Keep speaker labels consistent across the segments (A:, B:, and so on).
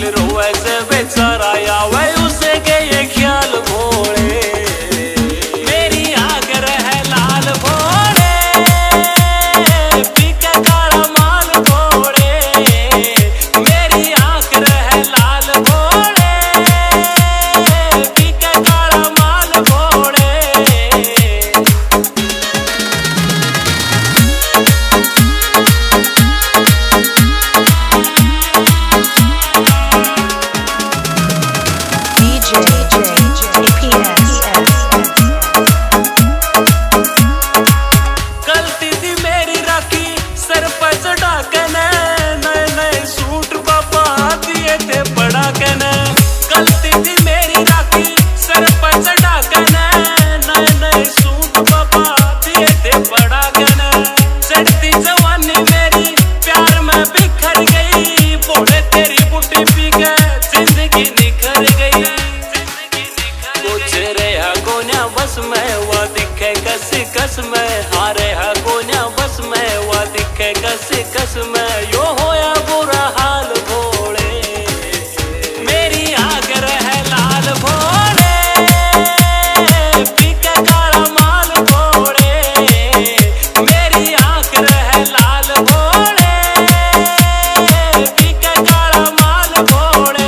A: रोए से बेचारा आवे उसे के ये ख्याल भोले मेरी आंख रहे लाल भोले पीके काला माल भोले मेरी आंख रहे लाल भोले पीके काला माल भोले गलती थी मेरी राखी सर पर चढ़ा के नए नए सूट बाबा दिए थे बड़ा के गलती थी मेरी राखी सर पर चढ़ा के नए नए सूट बाबा दिए थे बड़ा के चढ़ती जवानी मेरी प्यार में बिखर गई बोले तेरी बुटी पी के जिंदगी निखर गई कुछ रहा कोन्या बस में वो दिखे कस कस में हारे हा कोन्या बस में वो दिखे कस कस में यो होया बुरा हाल भोले मेरी आंख रहे लाल भोले पीके काला माल भोले मेरी आंख रहे लाल भोले पीके काला माल भोले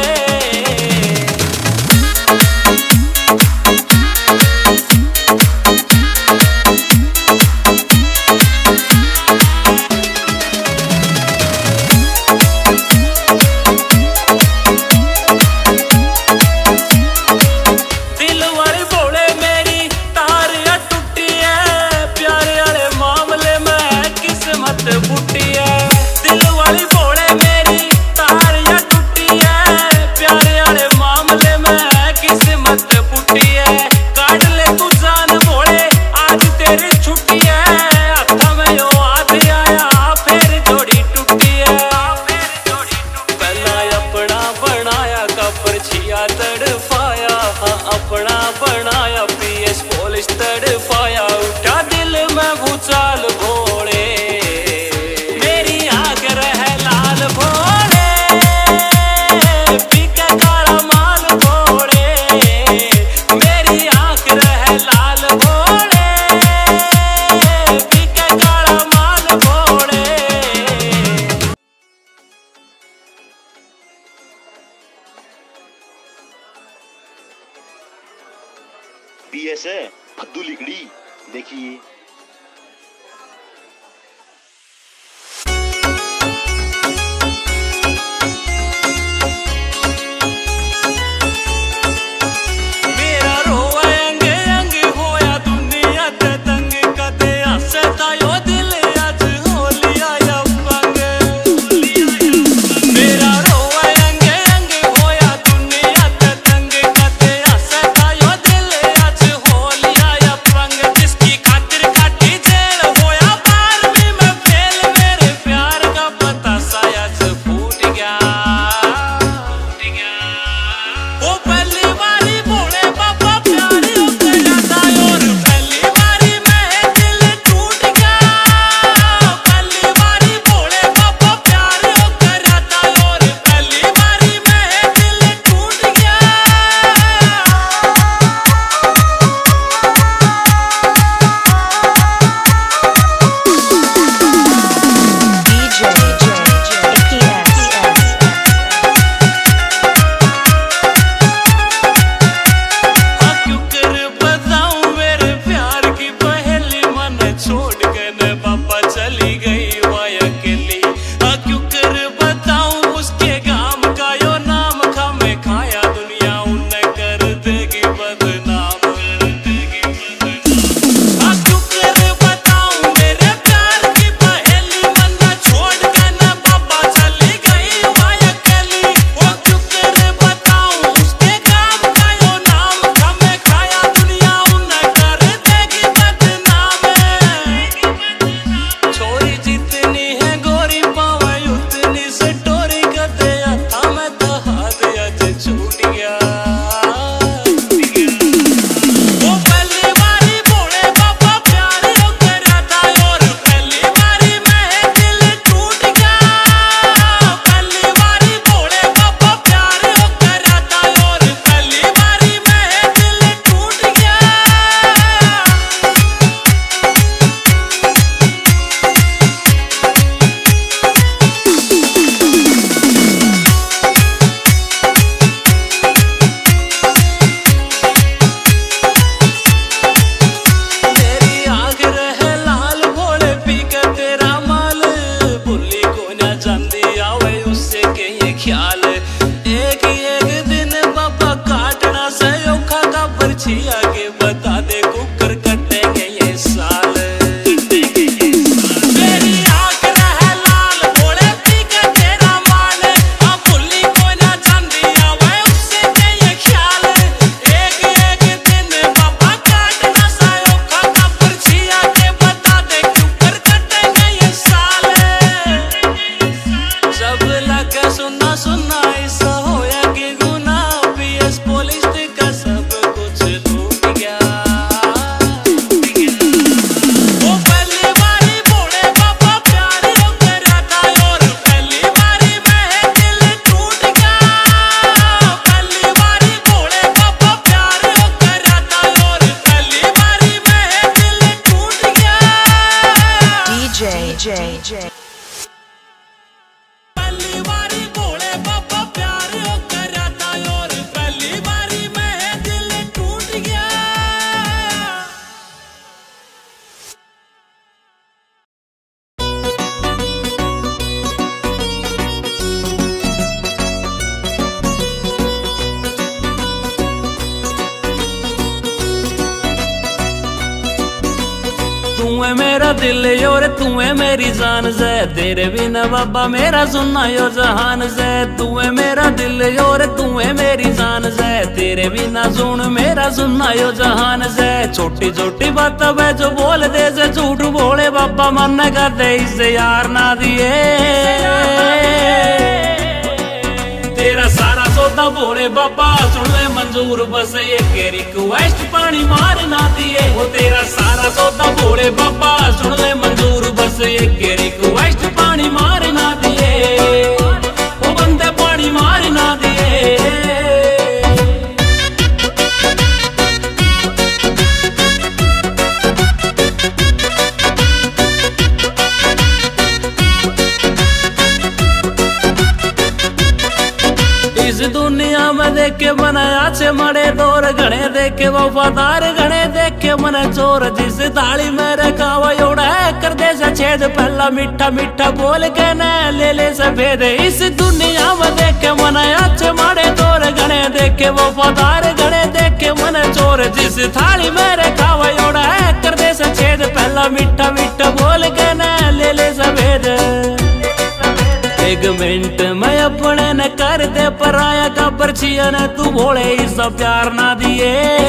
A: दिल वाली भोले मेरी तार या टूटी है प्यारे वाले मामले में किस्मत फूटी है दिल वाली भोले मेरी तार या टूटी है प्यारे वाले मामले में किस्मत फूटी है काट ले तू जान भोले आज तेरी छुट्टी है हाथ में यो हाथ आया फिर जोड़ी टूटी है पहला अपना बनाया कपर छिया तड़फाया हाँ अपना बनाया पीएस पुलिस तड़फाया उठा दिल में भूचाल भोले मेरी आंख रहे लाल भोले पीके काला माल भोले मेरी आंख रहे लाल भोले पीके काला माल भोले
B: पीएस है फद्दू लिकड़ी देखिए
A: मेरा रोआ अंग अंग होया दुनिया ते तंग कदे हसे तायो दिल आज हो लिया या पंग मेरा रोआ अंग अंग होया दुनिया ते तंग कदे हसे तायो दिल आज हो लिया या पंग जिसकी खातिर है मेरा दिल और तू है मेरी जान से, तेरे बिना बाबा मेरा सुनना यो जहान से। तू है मेरा दिल और तू है मेरी जान से, तेरे बिना सुन मेरा सुनना यो जहान से। छोटी छोटी बात है जो बोल दे से झूठ बोले बाबा मन करते इससे यार ना दिए। तेरा सारा सौदा बोले बाबा सुन ले मंजूर, बस एक रिक्वेस्ट पानी मार ना दिए। वो तेरा सारा सौदा बोले बाबा सुन ले मंजूर, बस एक रिक्वेस्ट पानी मार ना दिए। वो बंदे पानी मार ना दिए। इस दुनिया में देख के बनाया छे मरे दौर, घने देख के वफादार घने देख के मने चोर। जिस थाली में रखा हुआ योड़ा है कर दे से छेद, पहला मीठा मीठा बोल के न ले ले सफेद। इस दुनिया में देख के बनाया छे मरे दौर, घने देख के वफादार घने देख के मने चोर। जिस थाली में रखा हुआ योड़ा है कर दे से छेद, पहला मीठा मीठा बोल के न ले ले सफेद। एक मिनट में अपने न कर दे पराया का परछिया ने, तू भोले इसका प्यार ना दिए।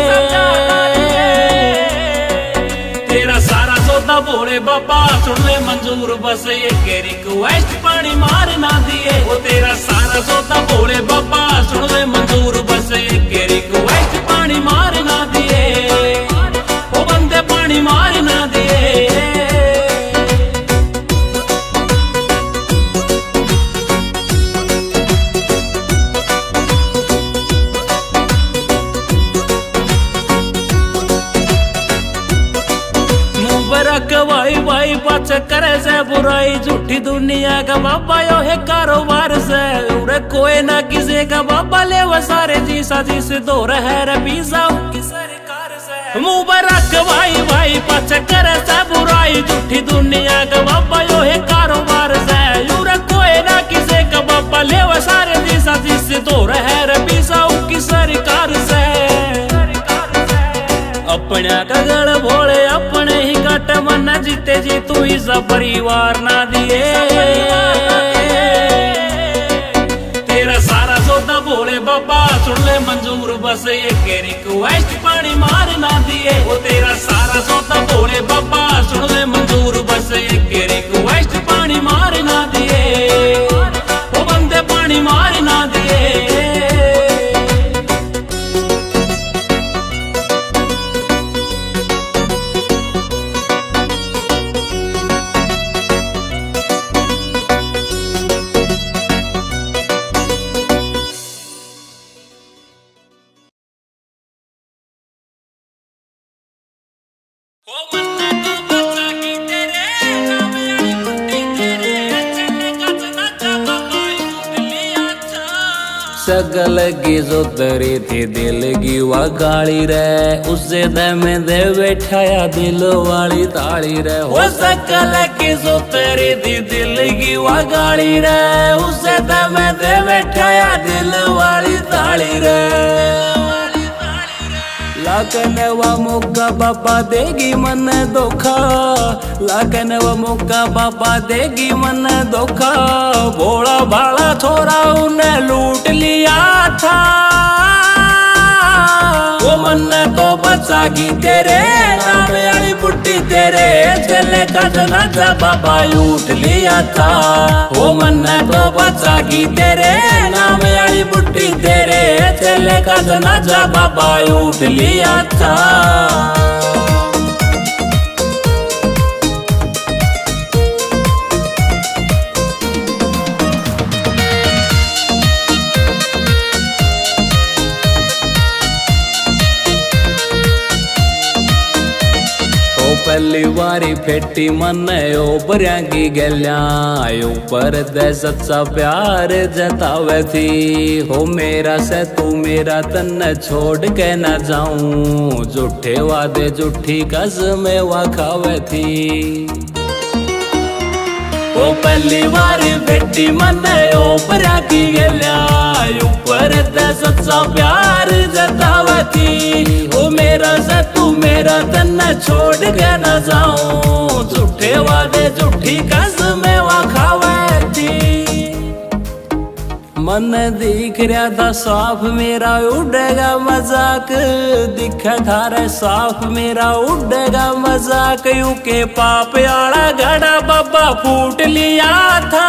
A: तेरा सारा सौदा बोले बाबा सुन ले मंजूर, बस एक रिक्वेस्ट पानी मार ना दिए। वो तेरा सारा सौदा बोले बाबा सुन ले मंजूर, बस एक रिक्वेस्ट पानी मार ना दिए। वो बंदे पानी मार ना दिए। भाई भाई पाच करे से बुराई, झूठी दुनिया का बाबा यो है कारोबार से। उड़े कोई ना किसी का बाबा ले वो सारे जीसा जिस दो रहे रे पीसा उनकी सरकार से। मुंह पर रख भाई भाई पाच करे से बुराई, झूठी दुनिया का बाबा यो है कारोबार से। उड़े कोई ना किसी का बाबा ले वो सारे जीसा जिस दो रहे रे पीसा उनकी सरकार से। अपने का गढ़ भोले अपने ही कट मन जीते जी, तू इसका परिवार ना दिए। तेरा सारा सौदा बोले बाबा सुन ले मंजूर, बस एक रिक्वेस्ट पानी मार ना दिए। वो तेरा सारा सौदा बोले बाबा सुन ले मंजूर, बस एक रिक्वेस्ट पानी मार ना दिए। वो बंदे पानी मार ना दिए। सकल की जो तरी थी दिल की वह गाली रे, उससे दे में दे बैठाया दिल वाली ताली रे। हो सकल की जो तरी थी दिल की वह गाली रे, उससे दे में दे बैठाया दिल वाली ताली रे। लाकने वा मौका बाबा देगी मन धोखा, लाकने वा मौका बाबा देगी मन धोखा। भोला भाला छोरा उन्हें लूट लिया था, वो मन तो बचागी तेरे नाम वाली बुट्टी तेरे चले का जनाजा बाबा उठ लिया था। वो मन तो बचागी तेरे नाम वाली बुट्टी तेरे चले का जनाजा बाबा उठ लिया था। पहली बारी फेटी मन ओबरिया की गलिया, ऊपर दे सच्चा प्यार जतावे थी। हो मेरा से तू मेरा तन छोड़ के न जाऊं, झूठे वादे झूठी कसमें वा खावे थी। वो पहली बार बेटी मने ओपरा की गल्या ऊपर ते सच्चा प्यार जतावती। वो मेरा से तू मेरा तन्ने छोड़ के न जाऊं, झूठे वादे झूठी कसमें वा खावती। मन दिख रहा था साफ मेरा उड़ेगा मजाक, दिखा थारे साफ मेरा उड़ेगा मजाक। यू के पाप आड़ा घड़ा बाबा फूट लिया था।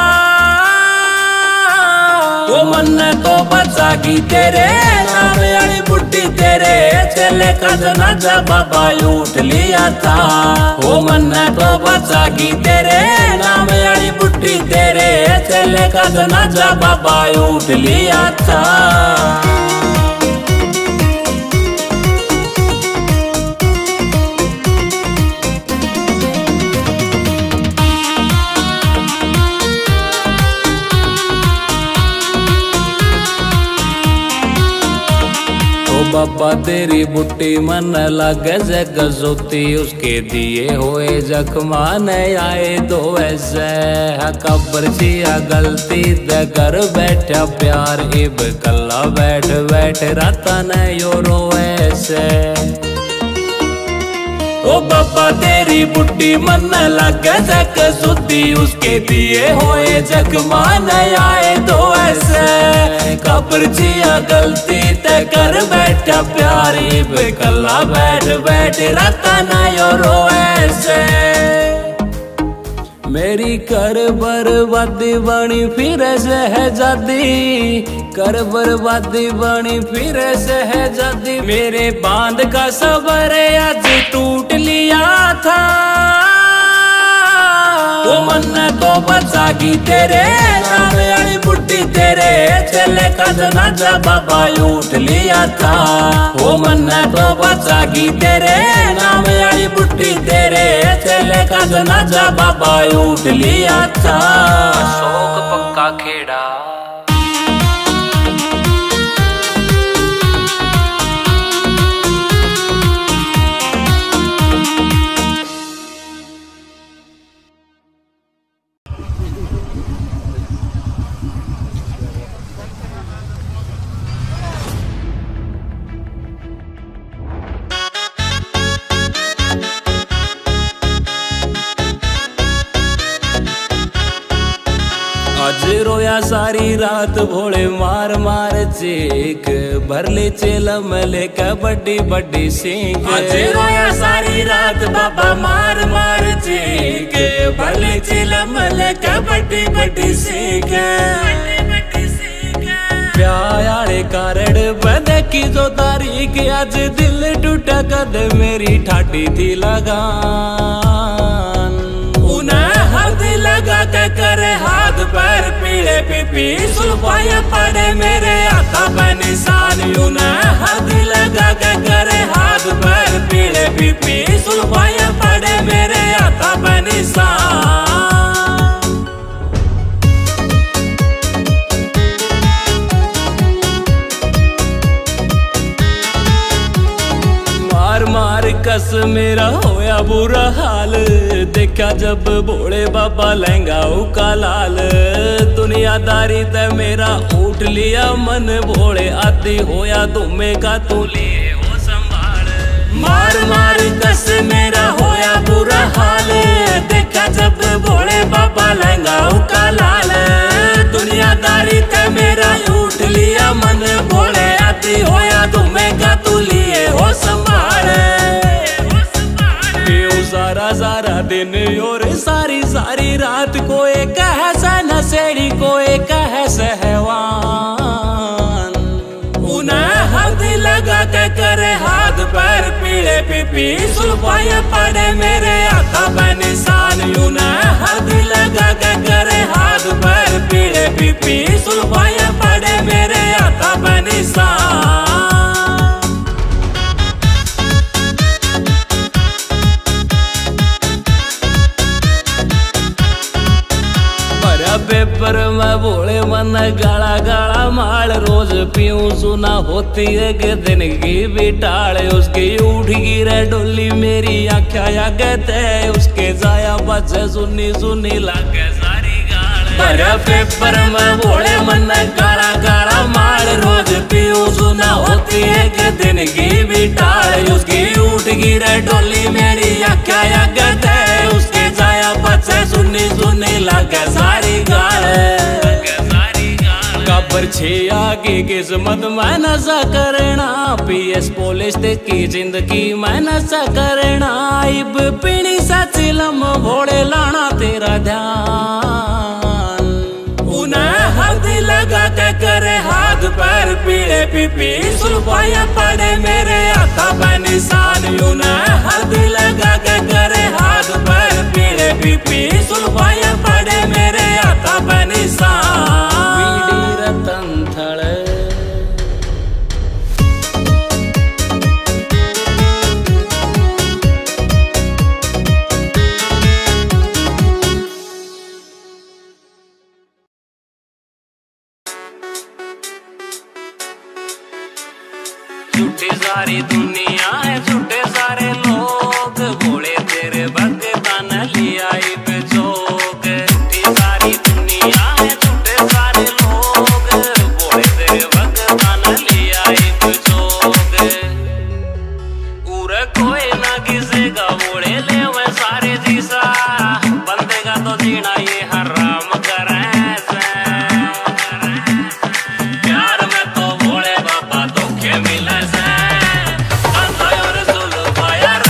A: वो मन को बचा की तेरे नाम वाली बुड्ढी तेरे चले का जनाजा बाबा उठ लिया था। वो मन को बचा की तेरे नाम वाली बुड्ढी तेरे चले का जनाजा बाबा उठ लिया था। बाबा तेरी बुट्टी मन लग जग जोती, उसके दिए हुए जख्मान आए दो ऐसे। कब्र चिया गलती दे कर बैठा प्यार, इब कल्ला बैठ बैठ राता न यो रोए ऐसे। ओ बाबा तेरी बुट्टी मन लग जग जोती, उसके दिए हुए जख्मान आए दो ऐसे। कब्र चिया गलती ते कर बैठा प्यारी, बेकल्ला बैठ बैठ राता ना यो रोए से। मेरी कर बर्बादी बनी फिर सहजादी, कर बर्बादी बनी फिर सहजादी। मेरे बांध का सबर आज टूट लिया था। वो मन को बचा की तेरे नाम वाली बुड्ढी तेरे चले का जनाजा बाबा उठ लिया था। वो मन को बचा की तेरे नाम वाली बुड्ढी तेरे चले का जनाजा बाबा उठ लिया था। अशोक पक्का खेड़ा। आज रोया सारी रात भोले मार मार चीख, भरले चेलम लेके बड्डी बड्डी सीख। आज रोया सारी रात बाबा मार मार चीख, भरले चेलम लेके बड्डी बड्डी सीख। प्यारे कारण बदे की जो तारीख, आज दिल टूटा कद मेरी ठाटी थी लगान। उन्हें हाथ लगा के करे हाथ पैर पीले पीपी, सुलपाया पड़े मेरे हाथा पे निशान। उन्हें हाथ लगा के करे हाथ पैर पीले पीपी, सुलपाया पड़े मेरे हाथा पे निशान। मार कस मेरा होया बुरा हाल, देखा जब भोले बाबा लहंगा का लाल। दुनियादारी ते मेरा उठ लिया मन, भोले आदि होया तुम्हें का तू लिए हो संभाल। मार मार कस मेरा होया बुरा हाल, देखा जब भोले बाबा लहंगा का लाल। दुनियादारी ते मेरा उठ लिया मन, भोले आदि होया तुम्हें का तू लिए हो संभाल। सारा सारा दिन और सारी सारी रात, को एक है नशेड़ी को एक है सहवान। उन्हें हाथ लगा के करे हाथ पैर पीले पीपी, सुलपाया पड़े मेरे हाथा पे निशान। उन्हें हाथ लगा के करे हाथ पैर पीले पीपी, सुलपाया पड़े मेरे हाथा पे निशान। पेपर में भोले मन गाला गाला माल, रोज पीऊं सुना होती है कि दिन की बिटाल। उसकी उठ गिरे डोली मेरी आँखें आगे थे, उसके जाया बच्चे सुनी सुनी लागे सारी। भरा पेपर में भोले मन काला काला माल रोज पीऊ सुना होती है कि दिन की भी टाल उसकी उठ गिरे डोली मेरी आख्या गते उसके जाया बच्चे सुनी सुनी लगे सारी गाल कबर छे आगे किस्मत में नशा करना पीएस पुलिस की जिंदगी में नशा करना इब पीनी सची लम भोले लाना तेरा ध्यान उन्हें हल्दी लगा के करे हाथ पैर पीले पीपी सुल्फाया पड़े मेरे हाथा पे निशान उन्हें हल्दी लगा के करे हाथ पैर पीले पीपी सुल्फाया पड़े मेरे हाथा पे निशान रतन थड़ झूठी सारी दुनिया है झूठे सारे लोग भोले तेरे भगता न लिया चौक झूठी सारी दुनिया है झूठे सारे लोग भोले तेरे भगता न लिया चौक पूरा कोई ना किसी का भोले ले वे सारे जीसा बंदे का तो जीना ये हराम करे प्यार में तो भोले बाबा धोखे मिले से और सुल्फाया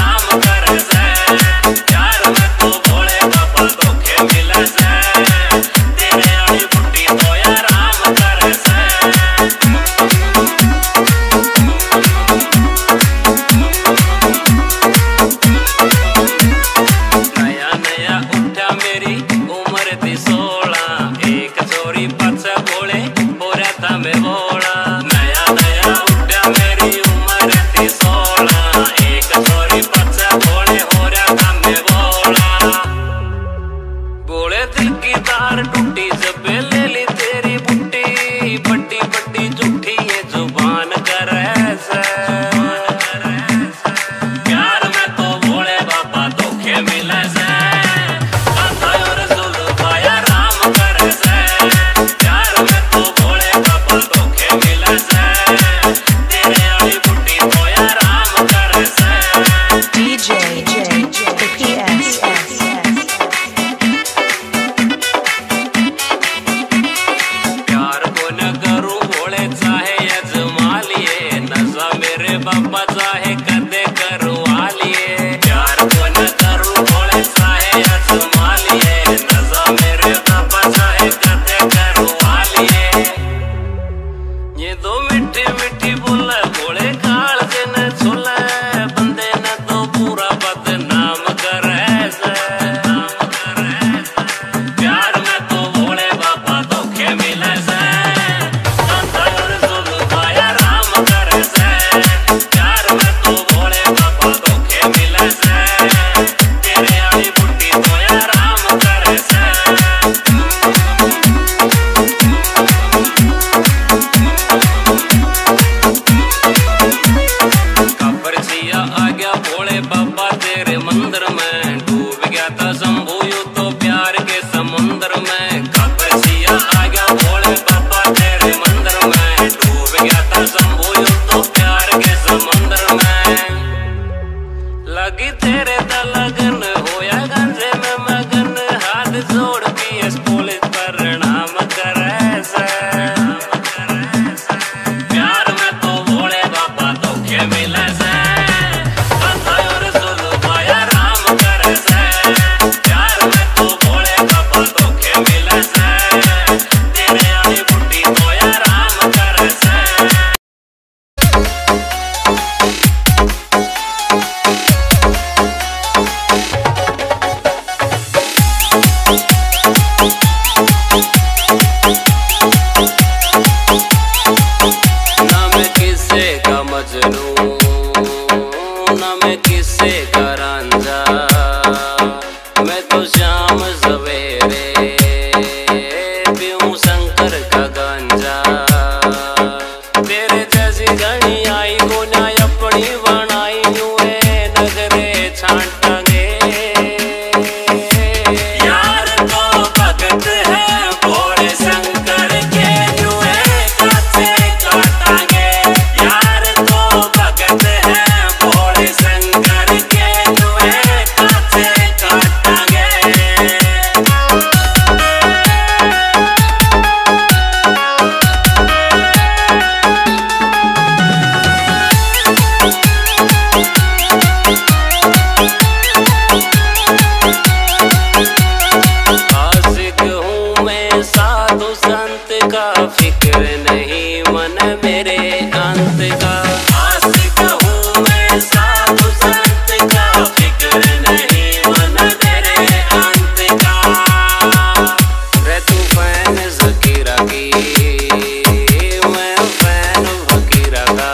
A: साधु संत का, फिक्र नहीं मन मेरे अंत का। आशिक हूँ मैं साधु संत का, फिक्र नहीं मन मेरे अंत का। रे तू फैन ज़कीरा की, मैं फैन फकीरा का।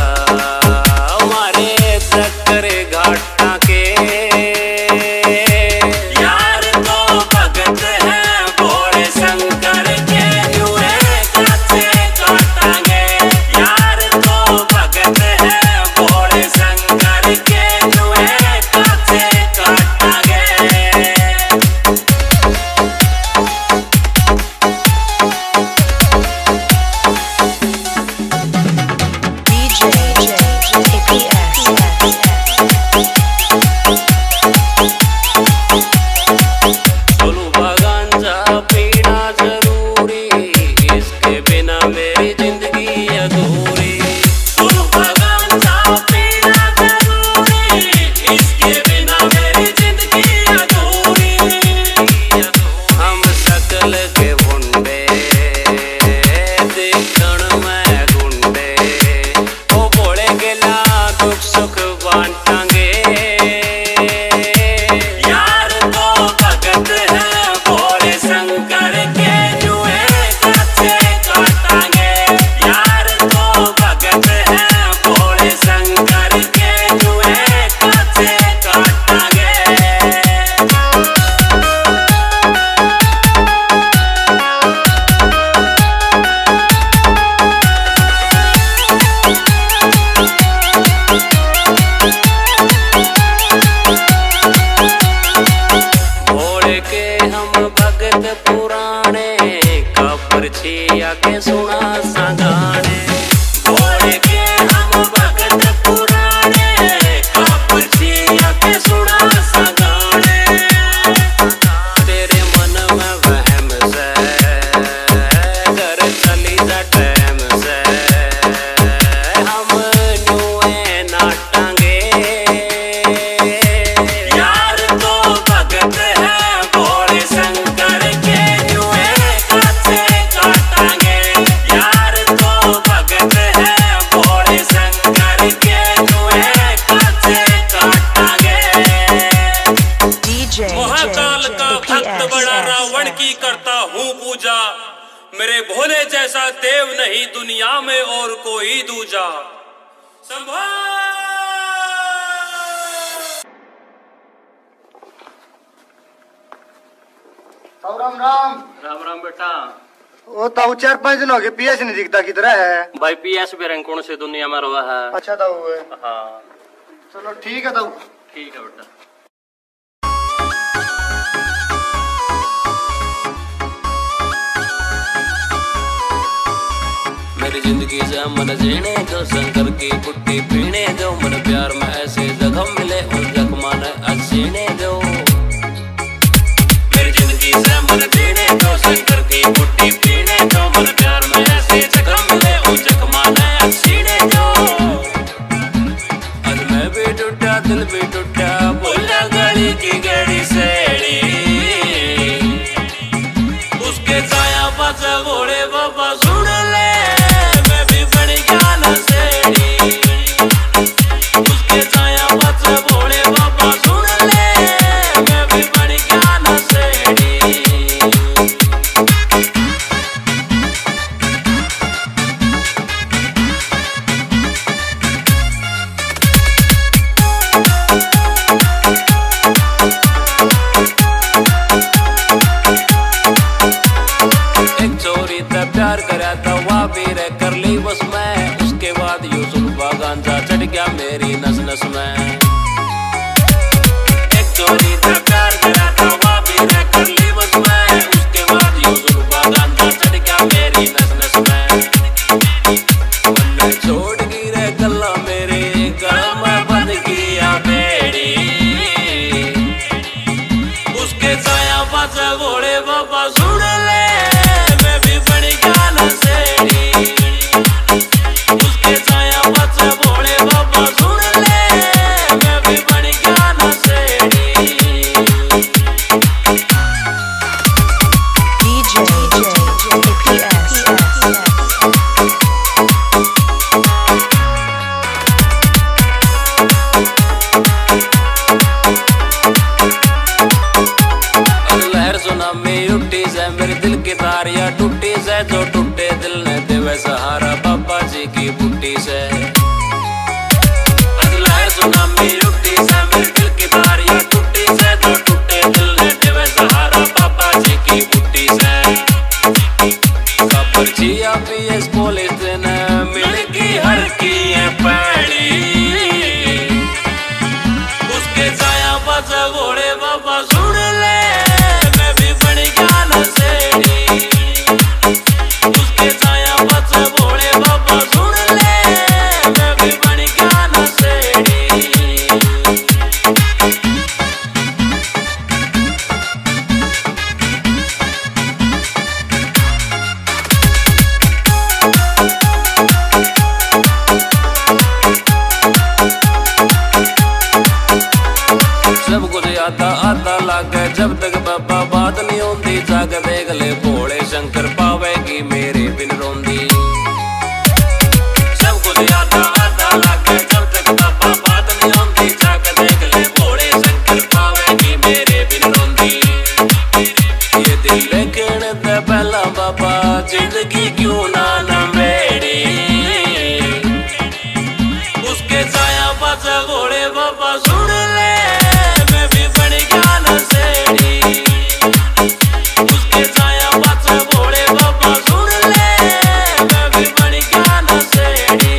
A: हमारे चक्कर घाटा के यार तो भगत है भोले शंकर के, जुए काचे काटांगे। यार तो भगत है भोले शंकर के, जुए काचे काटांगे। सोनू गांजा पीना जरूरी, इसके बिना मेरी जिंदगी अधूरी। सोनू गांजा पीना जरूरी, इसके बिना मेरी जिंदगी अधूरी। हम शकल के बुंडे, देखण में गुंडे, ओ भोले गेला दुख सुख बांटांगे। यार तो भगत है भोले शंकर के, जुए काचे काटांगे। यार तो भगत है भोले शंकर के, जुए काचे काटांगे। भोले के हम भगत पुराने, का पर्चिया के सुना संगाने। भोले के हम भगत पुराने, का पर्चिया के सुना संगाने। तेरे मन में वहम से, घर चली जा टैम से, हम न्यूए नाटांगे। यार तो भगत है भोले शंकर के, जुए काचे काटांगे। यार तो भगत है भोले शंकर के, जुए काचे काटांगे।
C: महाकाल का भक्त बड़ा रावण की करता हूँ पूजा, मेरे भोले जैसा देव नहीं दुनिया में और कोई दूजा। संभाल
D: राम राम।
A: राम राम बेटा।
D: वो ताऊ 4-5 दिन हो गए, पीएस नहीं दिखता, किधर है?
A: भाई पीएस भी रंग कौन से दुनिया में रहा है।
D: अच्छा ताऊ है।
A: हाँ
D: चलो ठीक है ताऊ।
A: ठीक है बेटा। मेरी जिंदगी से मन जीने दो, शंकर की पुट्टी पीने दो। मन प्यार में ऐसे जख्म मिले, उन जख्मा ने असीने दो। मेरी जिंदगी से मन जीने दो, शंकर की पुट्टी पीने दो। मन प्यार में ऐसे जख्म मिले, उन जख्मा ने असीने दो। आज मैं भी टूटा, दिल भी टूटा, भूला गली की गड़ी सेड़ी। उसके छाया पास भोले बाबा सुन ले, मैं भी बड़ी गाना सेड़ी। उसके छाया पास भोले बाबा सुन ले, मैं भी बड़ी गाना सेड़ी। एक चोरी तब प्यार करा था, वहाँ भी रह कर ली बस मैं। उसके बाद यूसुफ गांजा चढ़ गया मेरी नस नस में। एक चोरी तब प्यार करा था, वहाँ भी रह कर ली बस मैं। उसके बाद यूसुफ गांजा चढ़ गया मेरी नस नस में। मन छोड़ गिरे गला मेरे, गला में बंद किया बेड़ी। उसके छाया पास भोले बाबा सुन ले, मैं भी बड़ी गाना सेड़ी। उसके छाया पास भोले बाबा सुन ले,
C: टूटी से, जो टूटे दिल ने देवे सहारा बाबा जी की बूटी से। लहर सुनामी उठी से, मेरे दिल की बारियां टूटी से, जो टूटे दिल ने देवे सहारा बाबा जी की बूटी से। खबर जिया PS पुलिस ने मिल की हर की है पैड़ी, उसके जाया बजा घोड़े बाबा सुन ले, मैं भी बन गया नशेड़ी। उसके जाया बजा घोड़े बाबा सुन ले, मैं भी बन गया नशेड़ी। सब कुछ आता आता लागे, जब तक बाबा बात नहीं होती, जाग देख ले भोले शंकर पावेगी मेरे बिन रोंदी। सब कुछ आता आता लागे, जब तक बाबा बात नहीं होती, जाग देख ले भोले शंकर पावेगी मेरे बिन रोंदी। ये दिल कहने से पहला बाबा जिंदगी क्यों ना नवेड़ी, उसके जाया बचा घोड़े बाबा सुन ले, मैं भी बन गया नशेड़ी। उसके जाया बचा घोड़े बाबा सुन ले, मैं भी बन गया नशेड़ी।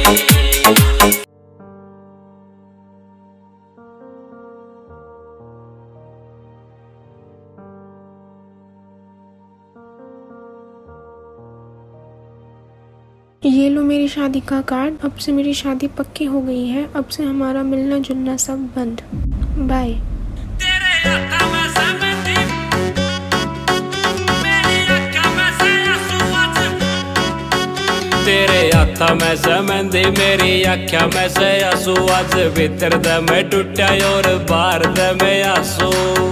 E: ये लो मेरी शादी का कार्ड। अब से मेरी शादी पक्की हो गई है। अब से हमारा मिलना जुलना सब बंद। बाय।
C: तेरे हाथा में से मेहंदी, मेरी आख्या में से आंसू, आज भीतर दे में टूटा और बाहर दे में आंसू।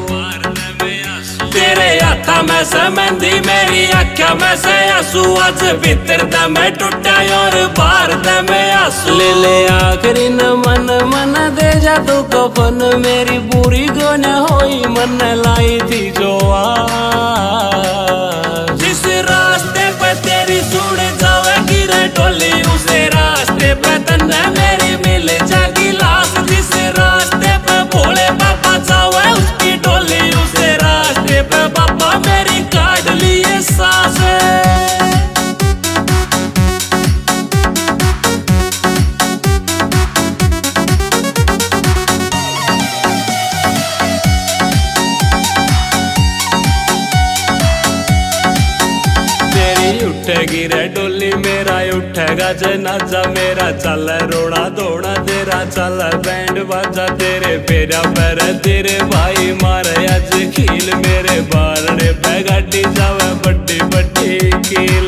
C: तेरे हाथा में से मेहंदी, मेरी आख्या में से आंसू, आज भीतर दे में टूटा और बाहर दे में आंसू। ले ले आखिरी न मन मन दे जा तू कफन, मेरी बुरी को न होई मन लाई थी जो जिस रास्ते पे तेरी सुन जावेगी रे टोली, उसे रास्ते पे तन्ने मेरी मिल जाएगी लाश। जिस रास्ते पे भोले बाबा जावे उसकी टोली, उसे रास्ते पे बाबा मेरी काट लिए सांस। उठेगी रे डोली, मेरा उठेगा जनाजा, मेरा चल रोड़ा धोड़ा, तेरा चल बैंड बाजा। तेरे पेरा पैर तेरे भाई मारे आज खील, मेरे बारने पे गाड़ी जावे बड्डी बड्डी कील।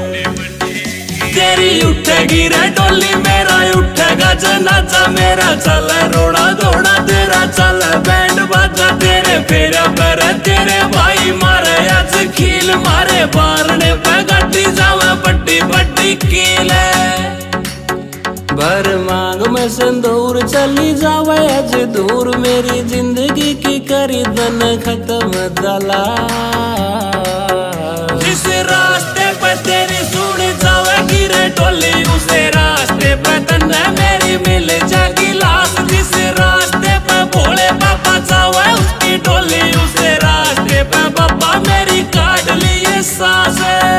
C: तेरी उठेगी रे डोली, मेरा उठेगा जनाजा, मेरा चल रोड़ा धोड़ा, तेरा चल बैंड बाजा। तेरे पेरा पैर तेरे भाई मारे आज खील, मारे बारने पे गाड़ी जावे बड्डी बड्डी कील। भर मांग में संदूर चली जावे आज दूर, मेरी जिंदगी की करी दन खत्म दला। जिस रास्ते पे तेरी सुन जावेगी रे टोली, उसे रास्ते पे तन्ने मेरी मिल जाएगी लाश। जिस रास्ते पे भोले बाबा जावे उसकी टोली, उसे रास्ते पे बाबा मेरी काट लिए सांस।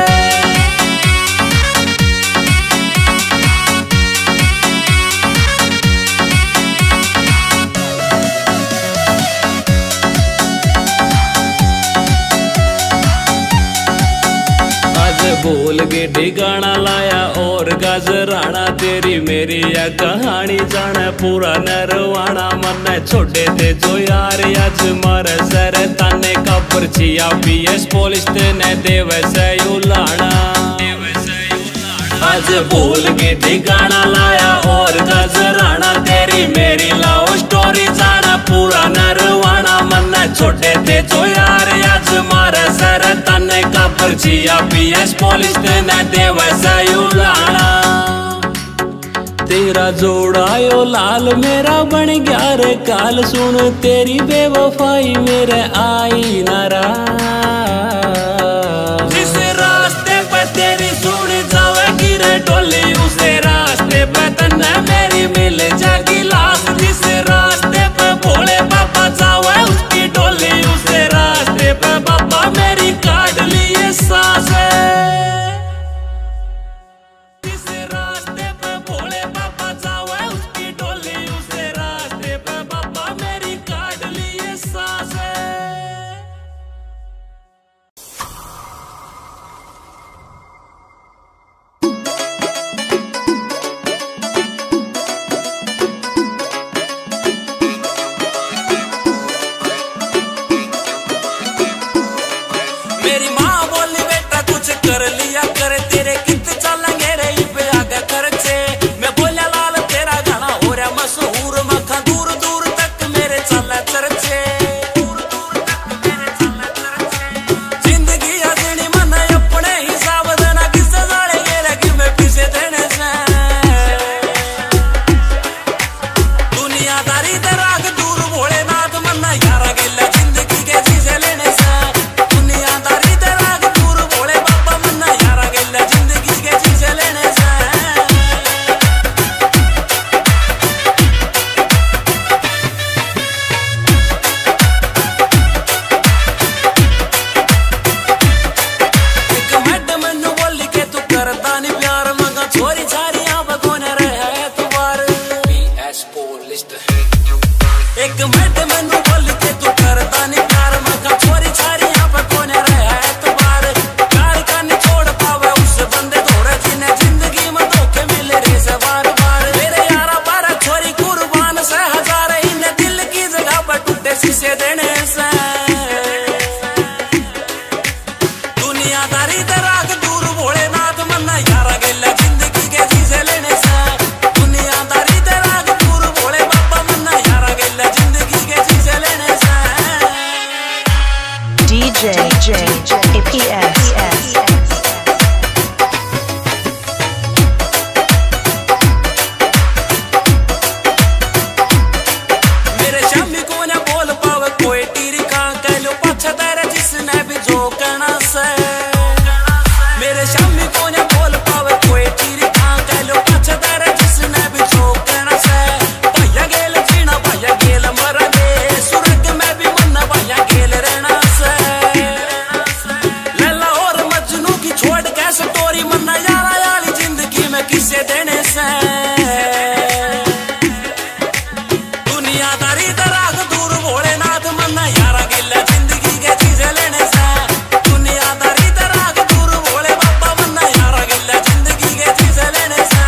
C: बोल के ठिकाना लाया और गजराना, तेरी मेरी या कहानी जाना पूरा नरवाना। मन छोड़े थे जो यार आज मारे सर ताने का पर्चिया, PS पुलिस ने देवे से उलाना। आज बोल के ठिकाना लाया और गजराना, तेरी मेरी लव स्टोरी जाना पूरा नरवाना। मन छोड़े थे जो यार आज मारे सर ताने का पर्चिया, PS पुलिस ने देवे से उलाना। तेरा जोड़ा यो लाल मेरा बन गया रे काल, सुन तेरी बेवफाई मेरे आई नारा। जिस रास्ते लिया कर तेरे कित चलेंगे रे पे आगे खर्चे। मैं बोला लाल तेरा गाना हो रहा मशहूर मखा दूर दूर तक मेरे चले चर्चे। जिंदगी हजनी मन अपने हिसाब देना किसे जाने गेरे कि मैं पीछे देने से। दुनियादारी ते राग दूर भोलेनाथ मन्ना यारा गेला जिंदगी के चीजें लेने से। दुनियादारी ते राग दूर भोले बाबा मन्ना यारा गेला जिंदगी के चीजें लेने से। एक मैडम मैनू बोली के तू करता नहीं प्यार मगा छोरी छारियां बगोने रहे तू बार। एक मैडम मैनू बोली के तू करता नहीं प्यार मगा छोरी छारियां बगोने रहे तू बार। प्यार का नहीं छोड़ पावे उस बंदे थोड़े जिन्हें जिंदगी में धोखे मिले रे से बार बार। मेरे यारा बारह छोरी कुर्बान से हजार इन्हें दिल की जगह पर टूटे शीशे देने से। दुनियादारी ते राग दूर भोलेनाथ मन्ना यारा गेला जिंदगी के चीजें लेने से। दुनियादारी ते राग दूर भोले बाबा मन्ना यारा गेला जिंदगी के चीजें लेने से।
F: DJ APS
C: मेरे शामी को न बोल पावे कोई टीरी खां कह लो पाछा तेरे जिसने भी जो कहना से। मेरे शामी को न बोल पावे कोई टीरी खां कह लो पाछा तेरे जिसने भी जो कहना से। भैया गेल जीना भैया गेल मरगे स्वर्ग में भी मन्ना भैया गेल रहना से। लैला और मजनू की छोड़ के स्टोरी मन्ना यारा याली जिंदगी में किसे देने से। दुनियादारी ते राग दूर भोलेनाथ मन्ना यारा गेला जिंदगी के चीजें लेने से। दुनियादारी ते राग दूर भोले बाबा मन्ना यारा गेला जिंदगी के चीजें लेने से।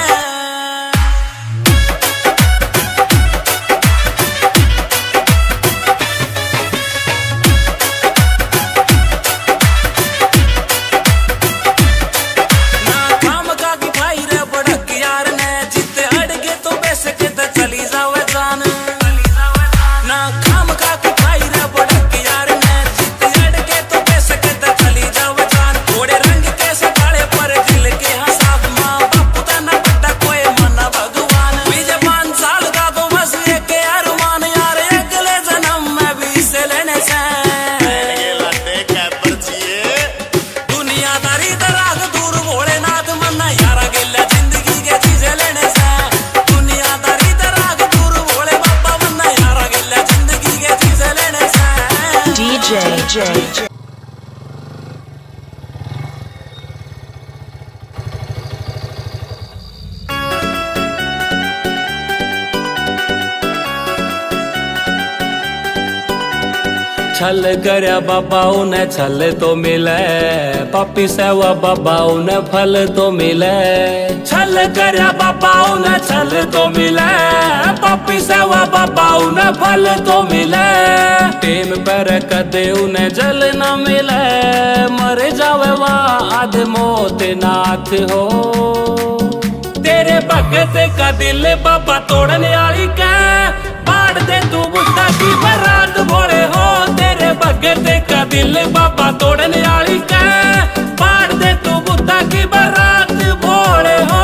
C: ना काम का की खाई रे बड़क यार ने जिते अड़गे तो बेसके ते चली जावे जान। ना काम का की खाई रे बड़क यार ने जिते अड़गे तो बेसके ते चली जावे जान। थोड़े रंग कैसे काले पर दिल के हिसाब माँ बापू ता ना बड़ा कोई मना भगवान। बीजे 5 साल का तो बस एक अरमान यार अगले जन्म में भी इसे लेने से। दुनियादारी ते राग दूर भोलेनाथ मन्ना यारा गेला जिंदगी के चीजें लेने से। दुनियादारी ते राग दूर भोले बाबा मन्ना यारा गेला जिंदगी के चीजें लेने से।
F: DJ
A: छल करया बाबा उन्हें छल तो मिले पापी सेवा बाबा उन्हें फल तो मिले। छल करया बाबा उन्हें छल तो मिले पापी सेवा बाबा उन्हें फल तो मिले। टेम पर कदे उन्हें जल न मिले मर जावे वहाँ आध मौत नाथ हो। तेरे भगत का दिल बाबा तोड़ने वाली का बाढ़ दे तू बुद्धा की बरात भोले हो। तेरे भगत का दिल बाबा तोड़ने वाली का बाढ़ दे तू बुद्धा की बरात भोले हो।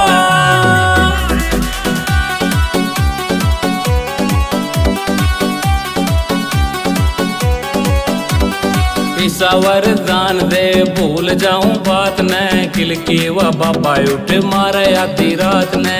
A: ईसा वरदान दे भूल जाऊं बात ने किलकी व बाबा उठ मारे आधी रात ने।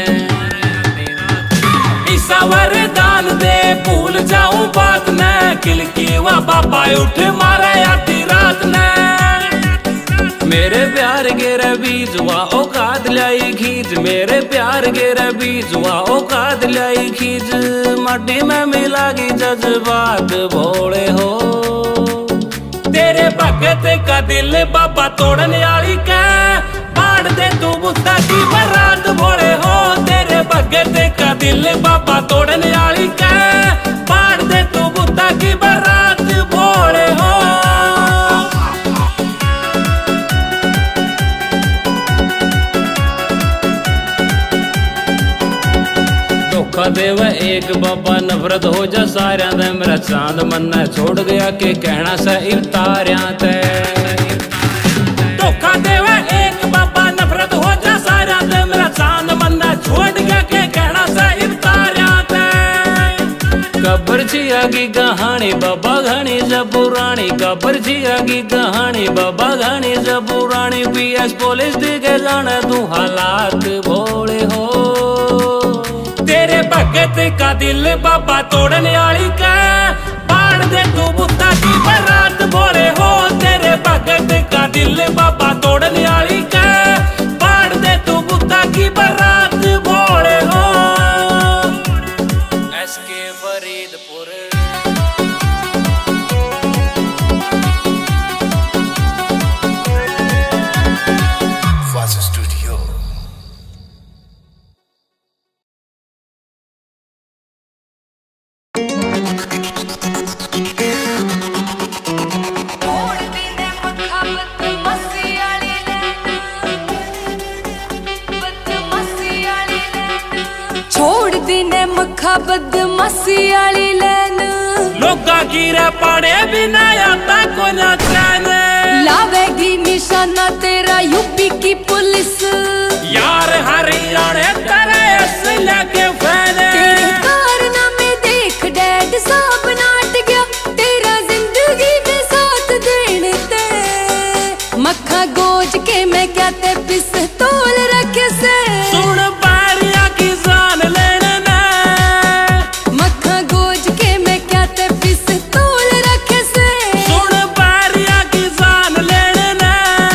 A: ईसा वरदान दे भूल जाऊं बात ने किलकी व बाबा उठ मारे आधी रात ने। मेरे प्यार गेरे बीजुआ औकात लाई खींच मेरे प्यार गेरे बीजुआ औकात लाई खींच। मट्टी में मिलागी जज्बात भोले हो। तेरे भगत का दिल बाबा तोड़ने वाली का बाढ़ दे तू बुद्धा की बरात भोले हो। तेरे भगत का दिल बाबा तोड़ने वाली का बाढ़ दे तू बुद्धा की बरात भोले हो।
C: धोखा देवे एक बाबा नफरत हो जा सारिया ते मेरा चांद मन छोड़ गया के कहना से इफ्तारियां ते धोखा देवे एक बाबा नफरत हो जा सारिया ते मेरा चांद मन छोड़ गया के कहना से इफ्तारियां ते कब्र जिया की कहानी बाबा घनी जब पुरानी कब्र जिया की कहानी बाबा घनी जब पुरानी पीएस पुलिस दिखे जाने तू हालात भोले हो तेरे भगत का दिल बाबा तोड़ने वाली का बाढ़ दे तू बुत्ता की बारात भोले हो तेरे भगत का दिल बाबा तोड़ने वाली का बाढ़ दे तू बुत्ता की बारात भोले हो एसके फरीदपुर
G: स्टूडियो।
H: छोड़ देने मखा बदमाशी वाली लैन
C: लोगा गिरे पड़े बिना आता को ना चैन
H: लावेगी निशाना तेरा यूपी की पुलिस
C: यार हरियाणे तेरे असला के फैन
H: तेरे कारनामे देख डैड साहब नाट गया तेरा जिंदगी में साथ देने ते मक्खा गोज के मैं क्या ते पिस्तौल रखे से
C: सुन बारिया की जान लेने ना
H: मक्खा गोज के मैं क्या ते पिस्तौल रखे से
C: सुन बारिया की जान लेने ना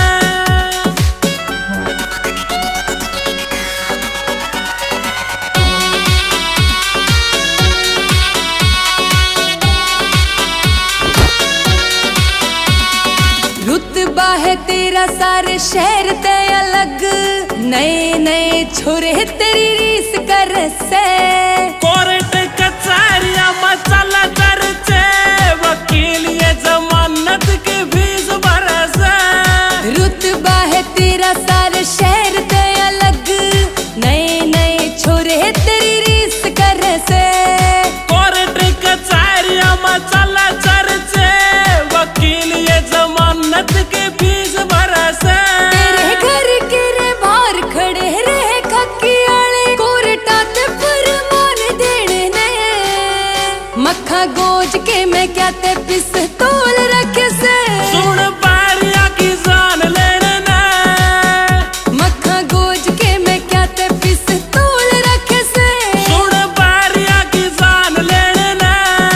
H: रुतबा है तेरा सारे शहर ते अलग नए नए छोरे तेरी रीस कर से
C: कोर्ट कचहरिया मचला चर्चे वकील ये जमानत की फीस भरसे
H: रुतबा है तेरा सारे शहर ते अलग नए नए छोरे तेरी रीस कर से
C: कोर्ट कचहरिया मचला चर्चे वकील ये जमानत की फीस भरसे
H: तेरे घर के रे बाहर खड़े रहे खक्की आले कोर्टा ते फरमान देने ने मक्खा गोज के मैं क्या ते पिस्तौल रखे से
C: सुन बारिया की जान लेने ना
H: मक्खा गोज के मैं क्या ते पिस्तौल रखे से
C: सुन बारिया की जान लेने ना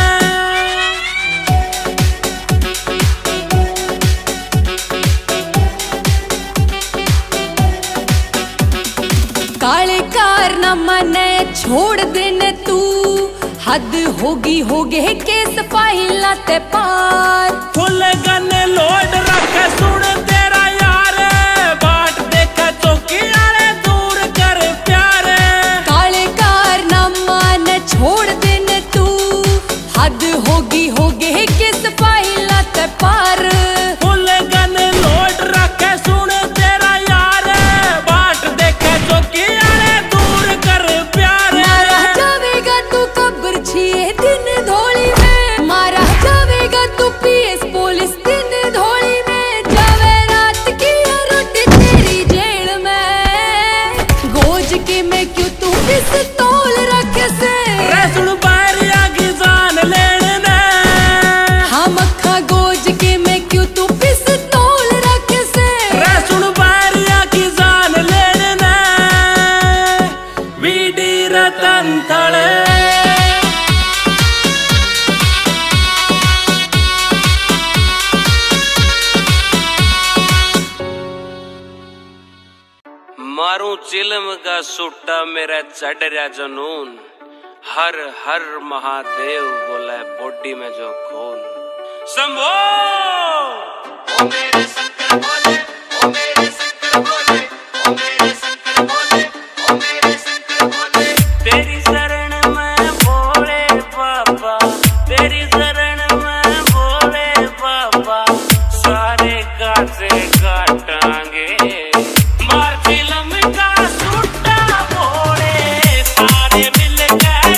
H: काले कारनामा ने छोड़ देने तू हद होगी केस फाइला ते पार
C: फुल गन लोड रखे सुन तेरा यार बाट देखा चौकी आले दूर कर प्यार
H: काले कारनामा ने छोड़ देने तू हद होगी केस फाइला ते पार
C: फुल गन लोड रखे सुन तेरा यार बाट देखा चौकी आले दूर कर प्यार
H: मारा जावेगा तू कब्र छिए दिन धोली में मारा जावेगा तू पीएस पुलिस दिन धोली में जावे रात की रोटी तेरी जेल में गोज के मैं क्यों तू पिस्तौल रखे से
C: रे सुन बारिया की जान लेने ना
H: हम अखा गोज के मैं क्यों तू पिस्तौल रखे से
C: रे सुन बारिया की जान लेने ना वीडी रतन थड़े मारू चिलम का सुट्टा मेरा चढ़ रहा जनून हर हर महादेव बोला बॉडी में जो खून संभो ओ मेरे शंकर बोले ओ मेरे शंकर बोले ओ मेरे शंकर बोले ओ मेरे शंकर बोले तेरी शरण में बोले बाबा तेरी शरण में बोले बाबा सारे कासे काटांगे मार चिलम का सुट्टा बोले सारे मिल गए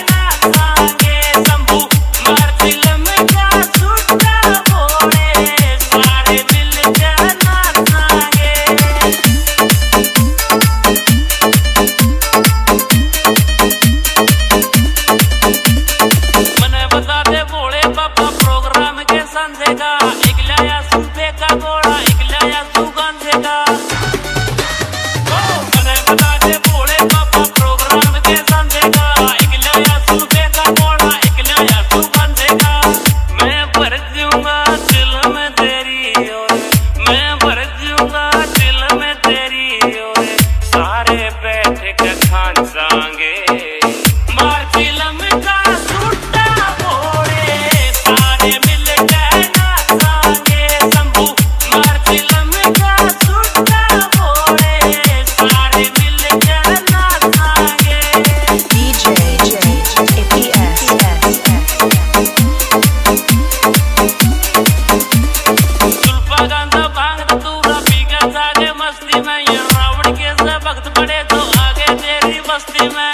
A: पड़े तो आगे तेरी बस्ती में।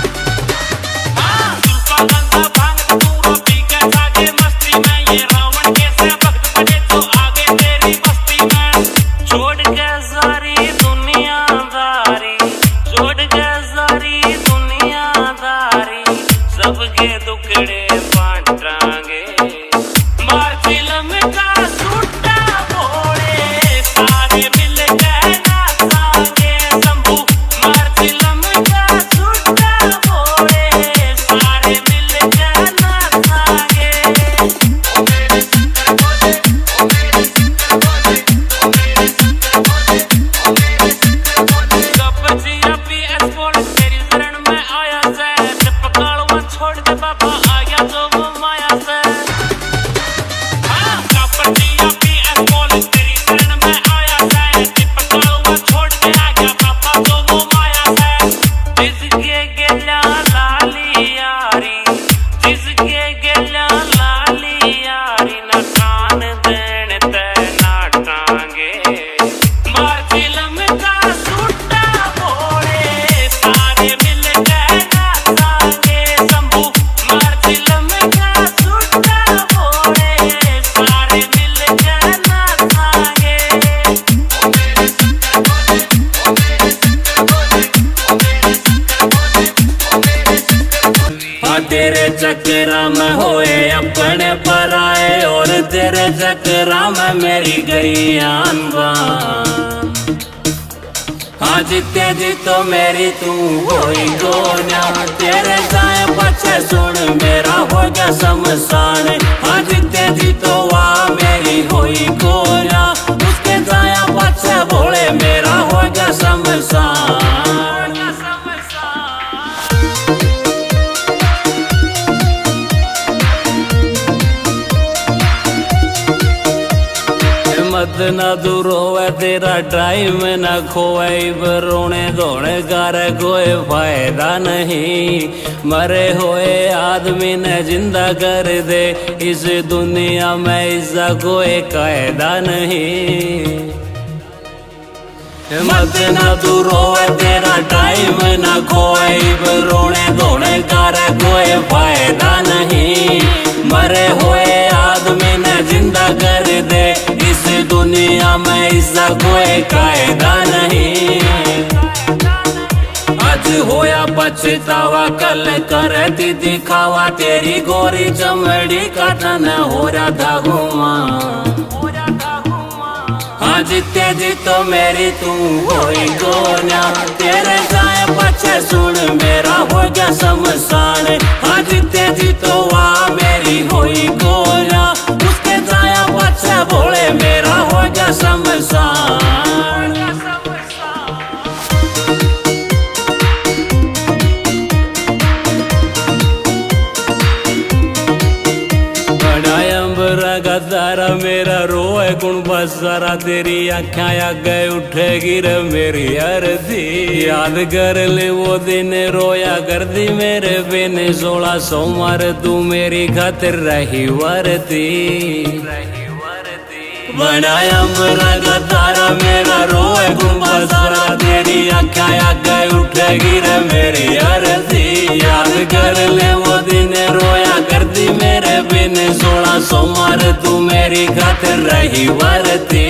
A: हाँ, जुल्फा गंदा भांग पूरा पी के जागे मस्ती में। ये रावण कैसे वक्त पड़े तो आगे तेरी बस्ती में। छोड़ के सारी दुनियादारी, छोड़ के सारी दुनियादारी, सबके दुखड़े बांटांगे। मार फिल्म का सूटा बोले सारे मिल के नाचांगे शंभू। मार फिल्म का सूटा बोले सारे मिल के नाचांगे। ओ मेरे सिक्कर बोले, ओ मेरे सिक्कर बोले, ओ मेरे सिक्कर बोले, ओ मेरे सिक्कर बोले। कपचिया PS पुलिस तेरी शरण में आया से। पकाड़वा छोड़ दे बाबा आया जो वो माया से। हाँ, कपचिया PS पुलिस तेरी शरण में आया से। पकाड़वा छोड़ दे आया बाबा जो वो माया से। जिसके गेला लाली यारी, जिसके गेला लाली यारी, न कान देने ते नाटांगे। मार फिल्म का सूटा बोले सारे मिल के नाचांगे शंभू। मार फिल्म का सूटा बोले सारे मिल के नाचांगे। ओ मेरे सिक्कर बोले, ओ मेरे सिक्कर बोले, ओ मेरे सिक्कर बोले, ओ मेरे सिक्कर बोले। हाँ, तेरे चक्करा में होए अपने पराए और तेरे चक्करा में मेरी गई आन-बान। हाँ, जीते जी तो मेरी तू होई गोन्या। तेरे दाएं पछे सुन मेरा हो गया शमशान। हाँ, जीते जी तो वाह मेरी होई गोन्या। उसके दाएं पछे भोले मेरा हो गया शमशान। मत ना दूर होवे तेरा टाइम ना खोए। रोने धोने गारे कोई फायदा नहीं। मरे हुए आदमी ने जिंदा कर दे इस दुनिया में, इसका कोई कायदा नहीं। मत ना दूर होवे तेरा टाइम ना खोए। रोने धोने गारे कोई फायदा नहीं। मरे हुए आदमी ने जिंदा कर दे इस दुनिया में, इसका कोई कायदा नहीं। आज होया पछतावा कल करती दिखावा। तेरी गोरी चमड़ी का तन हो रहा था घुमा। हाँ, जीते जी तो मेरी तू होई गोन्या। तेरे दाएं पछे सुन मेरा हो गया शमशान। हाँ, जीते जी तो वाह मेरी होई गोन्या। उसके दाएं पछे भोले मेरा हो गया शमशान। गद्दारा मेरा रोए गुण बसारा। तेरी आँखें आगे उठेगी रे मेरी अरदी। याद कर ले वो दिन रोया करदी मेरे बिन। 16 सोमवार तू मेरी खातिर रही वरती। बनाया मेरा गद्दारा मेरा रोए गुण बसारा। तेरी आँखें आगे उठेगी रे मेरी अरदी। याद कर ले वो दिन रोया करदी मेरे बिन। 16 सोमवार तू मेरी खातिर रही वरती।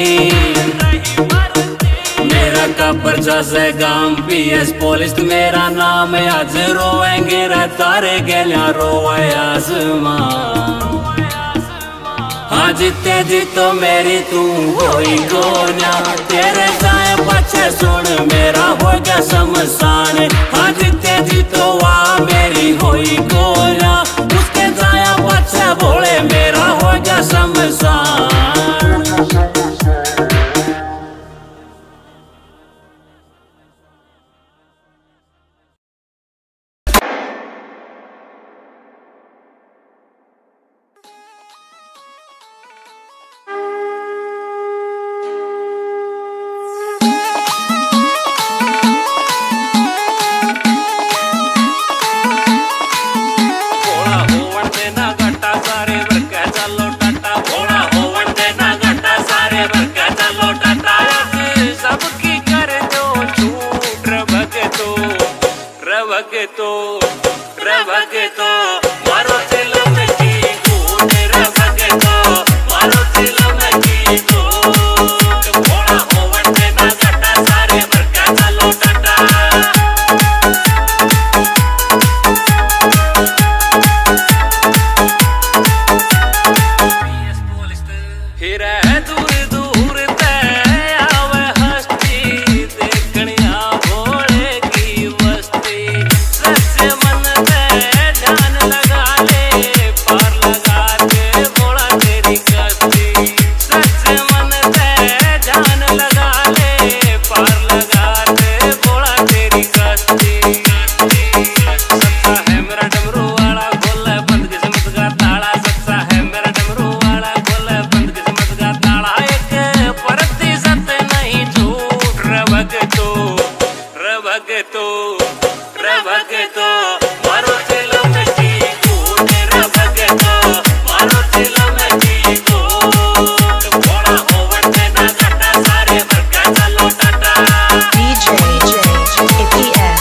A: मेरा का पर्चा से गांव PS पुलिस मेरा नाम है। आज रोएंगे रे तारे गेलिया रोए आसमां। हाँ, जीते जी तो मेरी तू होई गोन्या। तेरे दाएं पछे सुन मेरा हो गया शमशान। हाँ, जीते जी तो वाह मेरी होई गोन्या। उसके दाएं पछे भोले मेरा हो गया शमशान।
C: भगतो रे भगतो मारो चिलम की कूट रे भगतो मारो चिलम की कूट भोला होवन में ना गटा सारे बरका चलो टाटा फिर है दूर दूर तय आवे हस्ती देखनिया भोले की मस्ती सच्चे मन से ध्यान लगा ले पार लगा के भोला तेरी कस्ती सच्चे मन से ध्यान लगा ले पार लगा के भोला तेरी कस्ती सच्चा है मेरा डमरू वाला खोले बंद किस्मत का ताला सच्चा है मेरा डमरू वाला खोले बंद किस्मत का ताला एक प्रतिशत नहीं झूठ रे भगतो मारो चिलम की कूट रे भगतो मारो चिलम की कूट भोला होवन में ना गटा सारे बरका चलो टाटा
F: DJ APS.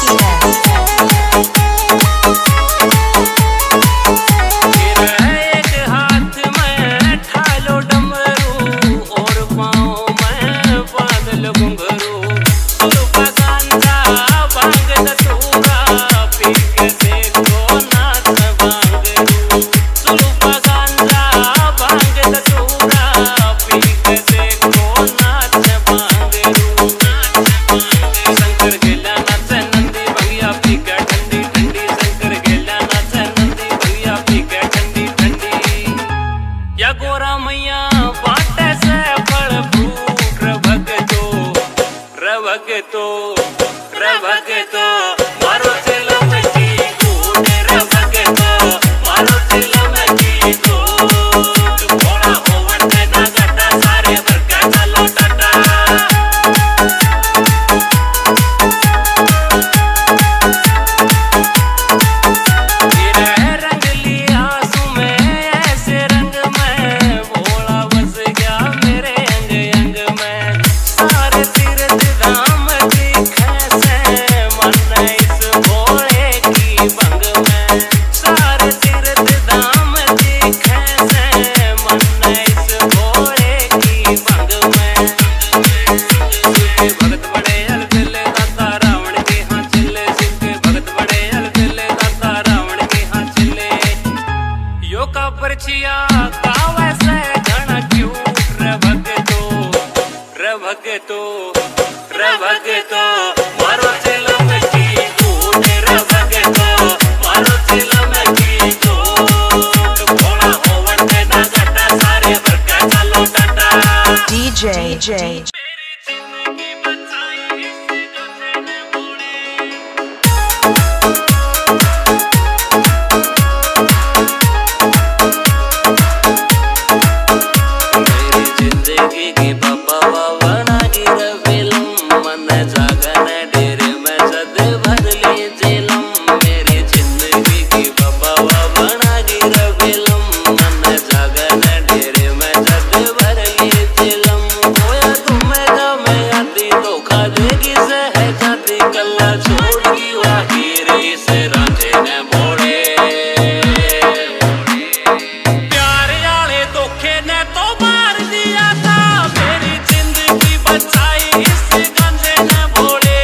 C: फिर एक हाथ में ठालो डमरू और पाँव में बांध लो घुंघरू सुलफा गांजा भांग धतूरा पी के देखो नाच भांगरू सुलफा गांजा भांग धतूरा पी के देखो नाच भांगरू शंकर गेला नाच नंदी भंगिया पी के ठंडी ठंडी शंकर गेला नाच नंदी भंगिया पी के ठंडी ठंडी या गोरा मैया बाटे से फल फ्रूट रे भगतो मारो चिलम की कूट रे भगतो मारो चिलम की कूट भोला होवन में ना गटा सारे बरका चलो टाटा फिर रंग लिया आंसू में ऐसे रंग में भोला बस गया मेरे अंग अंग में सारे तीर्थ धाम दिखे से मन इस भोले की भंग में सारे तीर्थ धाम दिखे से मन इस भोले की भंग में के भगत बड़े अलगले दाता रावण के हाथ चले शिव के भगत बड़े अलगले दाता रावण के हाथ चले यो का परछिया का वैसे घना क्यूट रे भगतो मारो चिलम की कूट रे भगतो मारो चिलम की कूट भोला होवन में ना गटा सारे बरका चलो टाटा
F: DJ
C: मेरी जिंदगी बचाई इस गधे ने मोड़ी मेरी जिंदगी की पापा बना गिर फिल्म मन जागन डेरे में सद भर ली चिलम मेरी जिंदगी की पापा बना गिर फिल्म मन जागन डेरे में सद भर ली चिलम होया तुम्हें मैं आती तो खा देगी सह जाती कल्ला छोड़गी वाहिरी से रांझे ने मोड़े प्यार वाले धोखे ने तो मार दिया था मेरी जिंदगी बचाई इस गंजे ने बोले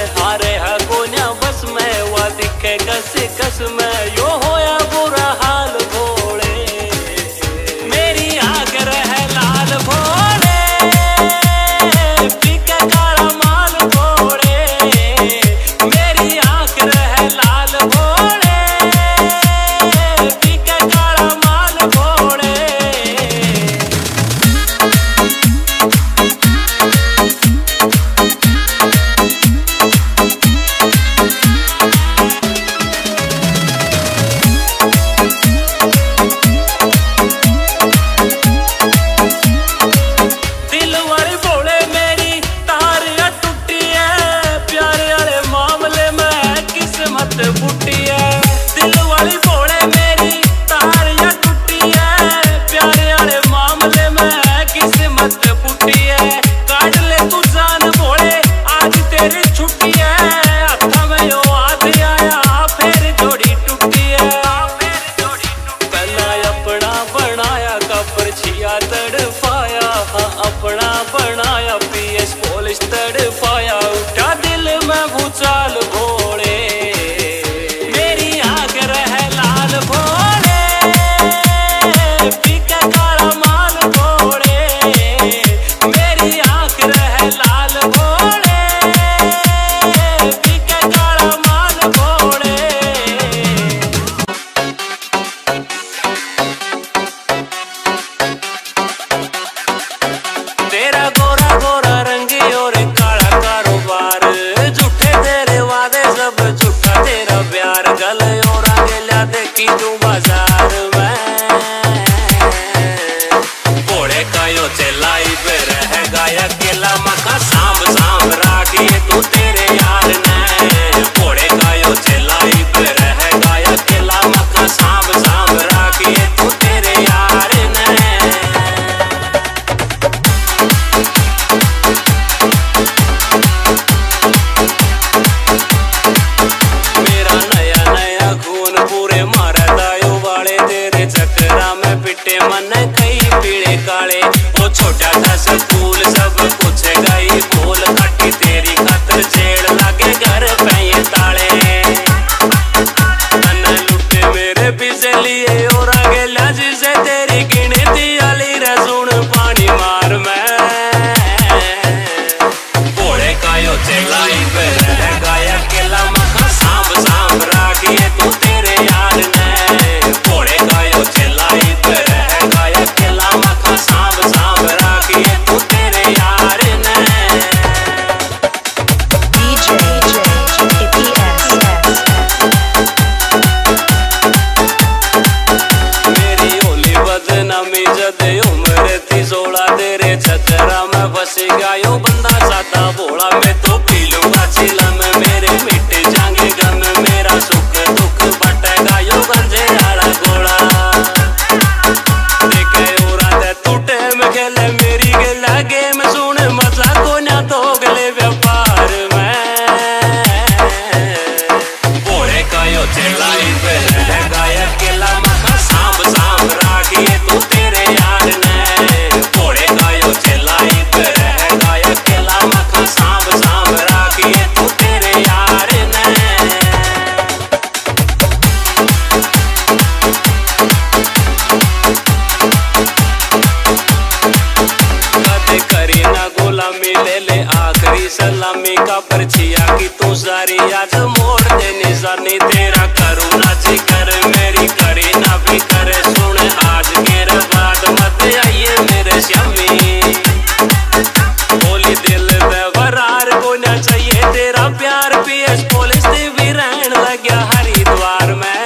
A: हारे है कोन्या बस में वा दिखे कस कस में यो होया बुरा हाल भोले मेरी आग रहे लाल भोले पीके काला माल भोले मेरी आग रहे लाल भोले पीके काला माल भोले दिल वाली भोले मेरी तार या टूटी है प्यारे वाले मामले में किस्मत फूटी है दिल वाली भोले मेरी तार या टूटी है प्यारे वाले मामले में किस्मत फूटी है काट ले तू जान भोले आज तेरी छुट्टी है हाथा में यो हाथ आया फिर जोड़ी टूटी है पहला अपना बनाया कब्र छिया तड़पाया हाँ अपना बनाया पीएस पुलिस तड़पाया उठा दिल में भूचाल भोले मेरी आग रहे लाल भोले पीके काला माल भोले मेरी आग रहे लाल भोले पीके काला माल भोले तेरा गोरा गोरा रंग और काला कारोबार झूठे तेरे वादे सब झूठा तेरा प्यार गल और आगे ला देखी तू बाजार में घोड़े का यो चलाई पे रह गाया केला मका सांभ सांभ राखिए तू तेरे यार ने घोड़े का यो चलाई पे रह गाया केला मका सांभ सांभ राखिए तू तेरे यार ने मेरा नया नया खून पूरे मारा दायो वाले तेरे चक्करा में पिटे मन कई पीड़े काले वो छोटा था स्कूल सब कुछ गई भूल काटी तेरी खातर जेड़ लागे घर पे ये ताले तन लुटे मेरे पीछे लिए और आगे लाजी से तेरी गिनती आली रसून पानी मार में घोड़े का यो चलाई पे रह गाया केला मखा सांभ सांभ राखिए तू तेरे यार ने घोड़े का यो चलाई पे रह गाया केला मखा सांभ सांभ राखिए तू तेरे यार ने
F: DJ APS.
A: मेरी होली बदनामी जदे उम्र थी 16 तेरे चक्करा में फंस गयो बंदा सादा भोला मैं तो पी लूंगा चिलम मेरे मिट जाएंगे गम मेरा सुख दुख बटेगा यो गंजे आला गोला देखे उरा दे टूटे में खेले मेरी गेला गेम सुन मजा को ना तो गले व्यापार में घोड़े का यो चलाई पे रह गाया केला मखा सांभ सांभ राखिए तू तेरे यार ने घोड़े का यो चलाई पे रह गाया केला मखा सांभ सांभ राखिए तू तेरे यार ने कदे करी ना गुलामी ले ले आखिरी सलामी का पर्चिया की तू सारी आज मोड़ दे निशानी तेरा करुणा जिक्र मेरी करी ना भी करे सुन आज के बाद मत आइए मेरे श्यामी बोली दिल व्यवहार को ना चाहिए तेरा प्यार पीएस पुलिस ने भी रहन लग्या हरिद्वार में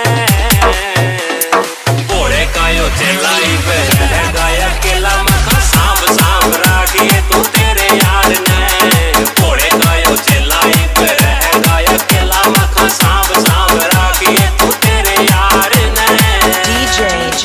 A: घोड़े का यो चलाई पे रह गाया केला मखा सांभ सांभ राखिए तू तेरे यार ने घोड़े का यो चलाई पे रह गाया केला मखा सांभ सांभ राखिए तू तेरे यार ने
F: DJ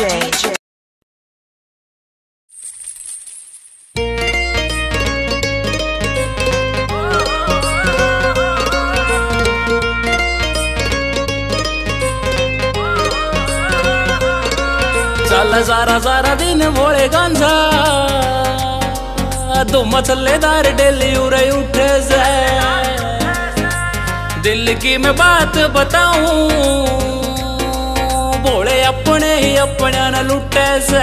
C: चल सारा सारा दिन भोले गांजा दो मछलेदार डेली उरे उठे से दिल की मैं बात बताऊं, भोले अपने ही अपना न लुटे से,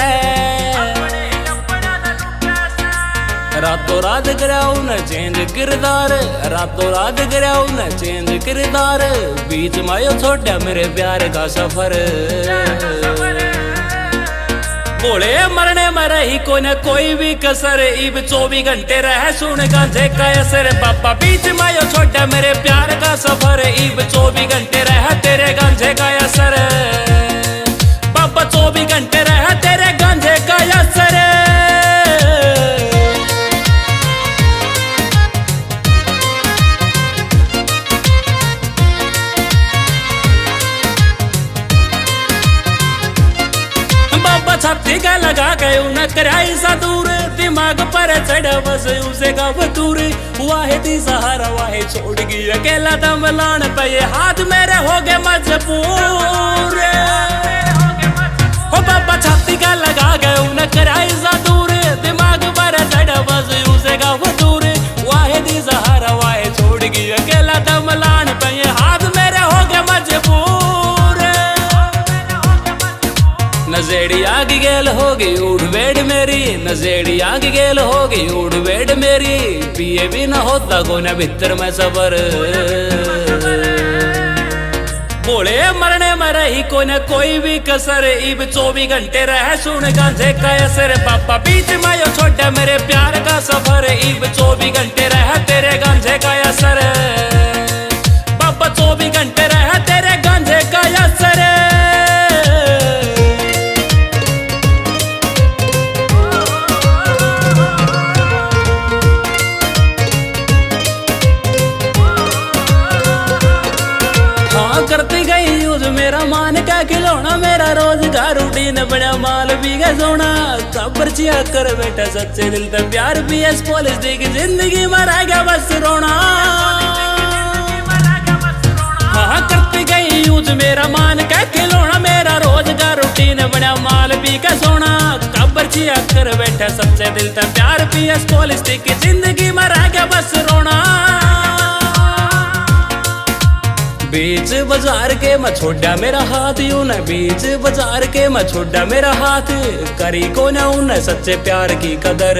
C: रातों रात कराऊ न चेंज किरदार, रातों रात कराऊ न चेंज किरदार, बीच में यो छोटा मेरे प्यार का सफर। भोले मरने में रही कोई भी कसर, इब 24 घंटे रह सुन गांजे का असर, पापा बीच में यो छोटा मेरे प्यार का सफर, इब 24 घंटे रह तेरे गांजे का असर, पापा 24 घंटे रह तेरे गांजे का असर। छाती का लगा गए न कराई सा दूर, दिमाग पर चढ़ा बस उसे का बतूर, वाहे सहारा वाहे छोड़ गई अकेला दम लान पे, हाथ मेरे हो गए मजबूर। हो बाबा छाती का लगा गए न कराई सा दूर, दिमाग पर चढ़ा बस उसे का बतूर, वाहे सहारा वाहे छोड़ गई अकेला दम लान पे, हाथ मेरे हो गए मजबूर। नजेड़ी आग गेल होगी उड़ बेड़ मेरी, नजेड़ी आग गेल होगी उड़ बेड़ मेरी, पिए भी न होता कोने भीतर में सबर। भोले मरने में रही कोई भी कसर, इब 24 घंटे रह सुन गांजे का असर, पापा बीच में यो छोटा मेरे प्यार का सफर, इब 24 घंटे रह तेरे गांजे का असर, पापा 24 घंटे रह तेरे गांजे का असर। करती गई यूज मेरा मान का खिलौना, मेरा रोजगार रूटीन बड़ा माल भी गया सोना, खबर चिया कर बेटा सच्चे दिल से प्यार, PS पुलिस दी की जिंदगी मरा गया बस रोना। हाँ करती गई यूज मेरा मान का खिलौना, मेरा रोजगार रूटीन बड़ा माल भी गया सोना, खबर चिया कर बेटा सच्चे दिल से प्यार, PS पुलिस दी की जिंदगी मरा गया बस रोना। बीच बाजार के मैं छोड़ा मेरा हाथ, यूं न बीच बाजार के मैं छोड़ा मेरा हाथ, करी को न उन सच्चे प्यार की कदर।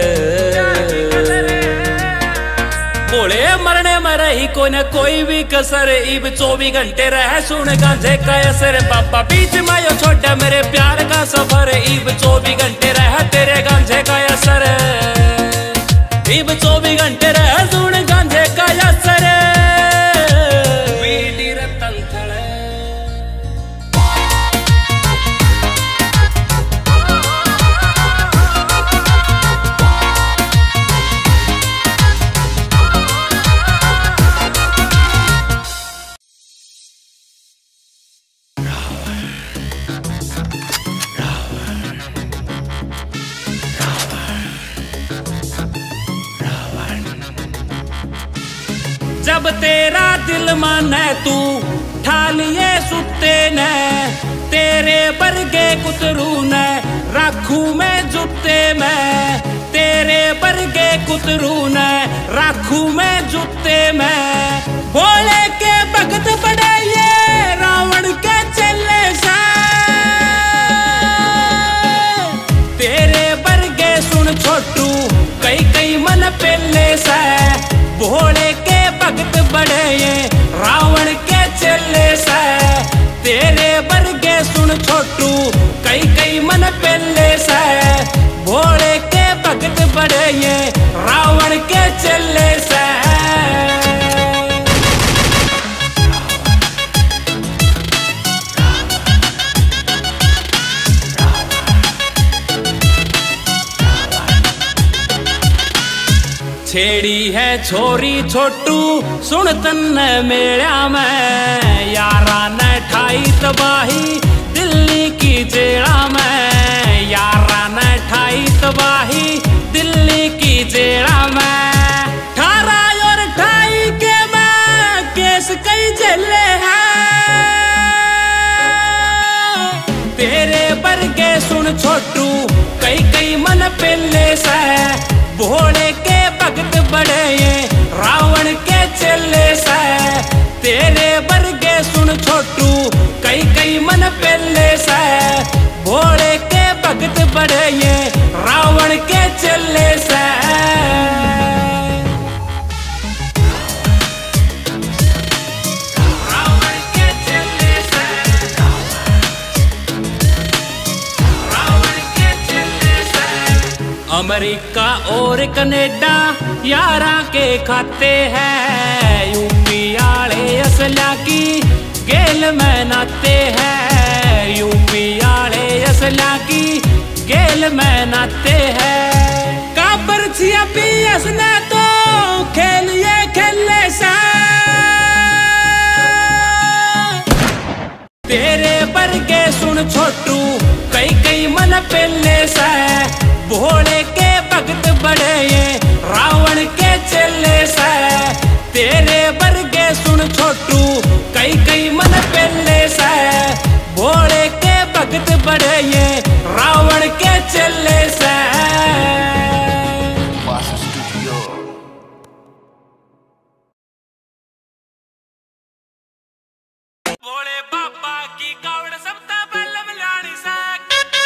C: भोले मरने में रही कोई भी कसर, इब 24 घंटे रह सुन गांजे का असर, पापा बीच में यो छोटा मेरे प्यार का सफर, इब 24 घंटे रह तेरे गांजे का असर, इब 24 घंटे रह सुन गांजे का असर। जब तेरा दिल माने तू ठालिए सुते ने, तेरे बरगे कुतरू ने राखू में जुते में, तेरे बरगे कुतरू ने राखू में जुते में। भोले के भगत बड़े ये रावण के चले से, तेरे बरगे सुन छोटू कई मन पेले से, भोले के भगत बड़े ये रावण के चले से, तेरे बरगे सुन छोटू कई मन पेले से, भोले के भगत बड़े ये रावण के चले से। छेड़ी है छोरी छोटू सुन तन्ने मेरा में, यारा ने ठाई तबाही दिल्ली की जेड़ा में, यारा ने ठाई तबाही दिल्ली की जेड़ा में। 18 और 28 के मैं केस कई झेले हैं, तेरे बरगे सुन छोटू कई मन पेले से, भोले के भगत बड़े ये रावण के चले से, तेरे बरगे सुन छोटू कई कई मन पहले से भोले के भगत बड़े ये रावण के चले से अमेरिका और कनेडा यारा के खाते हैं यूपी आले असला की गेल में नाते हैं यूपी आले असला की गेल में नाते हैं काबर छिया पीएस ने तो खेलिए खेले से तेरे बरगे सुन छोटू कई कई मन पहले से भोले के भगत बड़े ये रावण के चले से तेरे बरगे सुन छोटू कई कई मन पहले से भोले के भगत बड़े ये रावण के चले से भोले बाबा की कावड़ सबता बल्लम लानी साक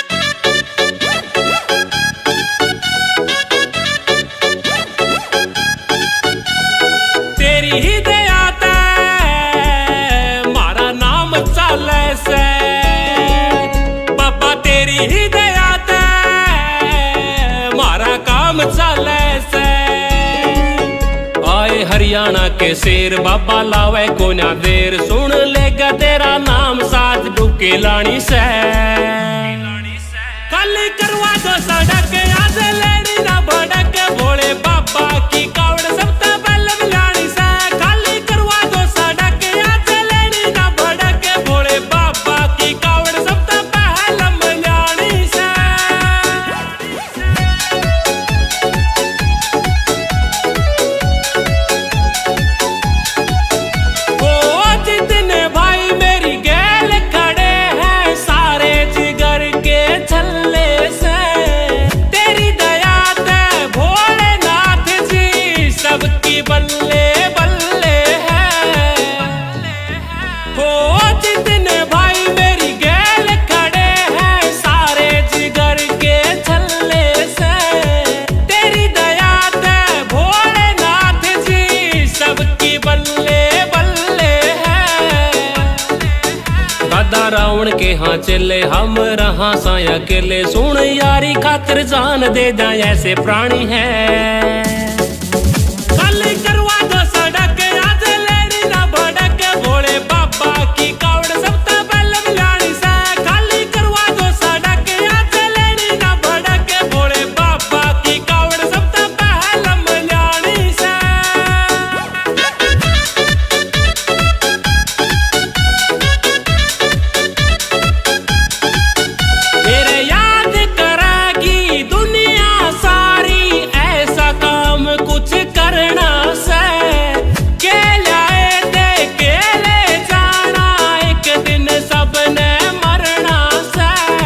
C: तेरी ही दया ते मारा नाम चाले से बाबा तेरी ही दया ते मारा काम चाले से आए हरियाणा के शेर बाबा लावे को ना देर सुन लेगा तेरा नाम साथ डुके लानी से खाली करवा दो सड़क आज लेनी ना भड़क भोले बाबा की कावड़ सबता बल्लम लानी से खाली करवा दो सड़क आज लेनी ना भड़क भोले बाबा की कावड़ सबता बल्लम लानी से जितने भाई मेरी गैल खड़े हैं सारे जिगर के छल्ले से तेरी दया ते भोलेनाथ जी सबकी बल्ले बल्ले है हो जितने भाई मेरी गैल खड़े हैं सारे जिगर के छल्ले से तेरी दया ते भोलेनाथ जी सबकी बल्ले बल्ले दादा रावण के हाँ चले हम रहा सा अकेले सुन यारी खातिर जान दे जाए ऐसे प्राणी है खाली करवा दो सड़क आज लेनी ना भड़क भोले बाबा की कावड़ सबता बल्लम लानी से खाली करवा दो सड़क आज लेनी ना भड़क भोले बाबा की कावड़ सबता बल्लम लानी से तेरे याद करेगी दुनिया सारी ऐसा काम कुछ करना से के लाए दे के ले जाना एक दिन सबने मरना से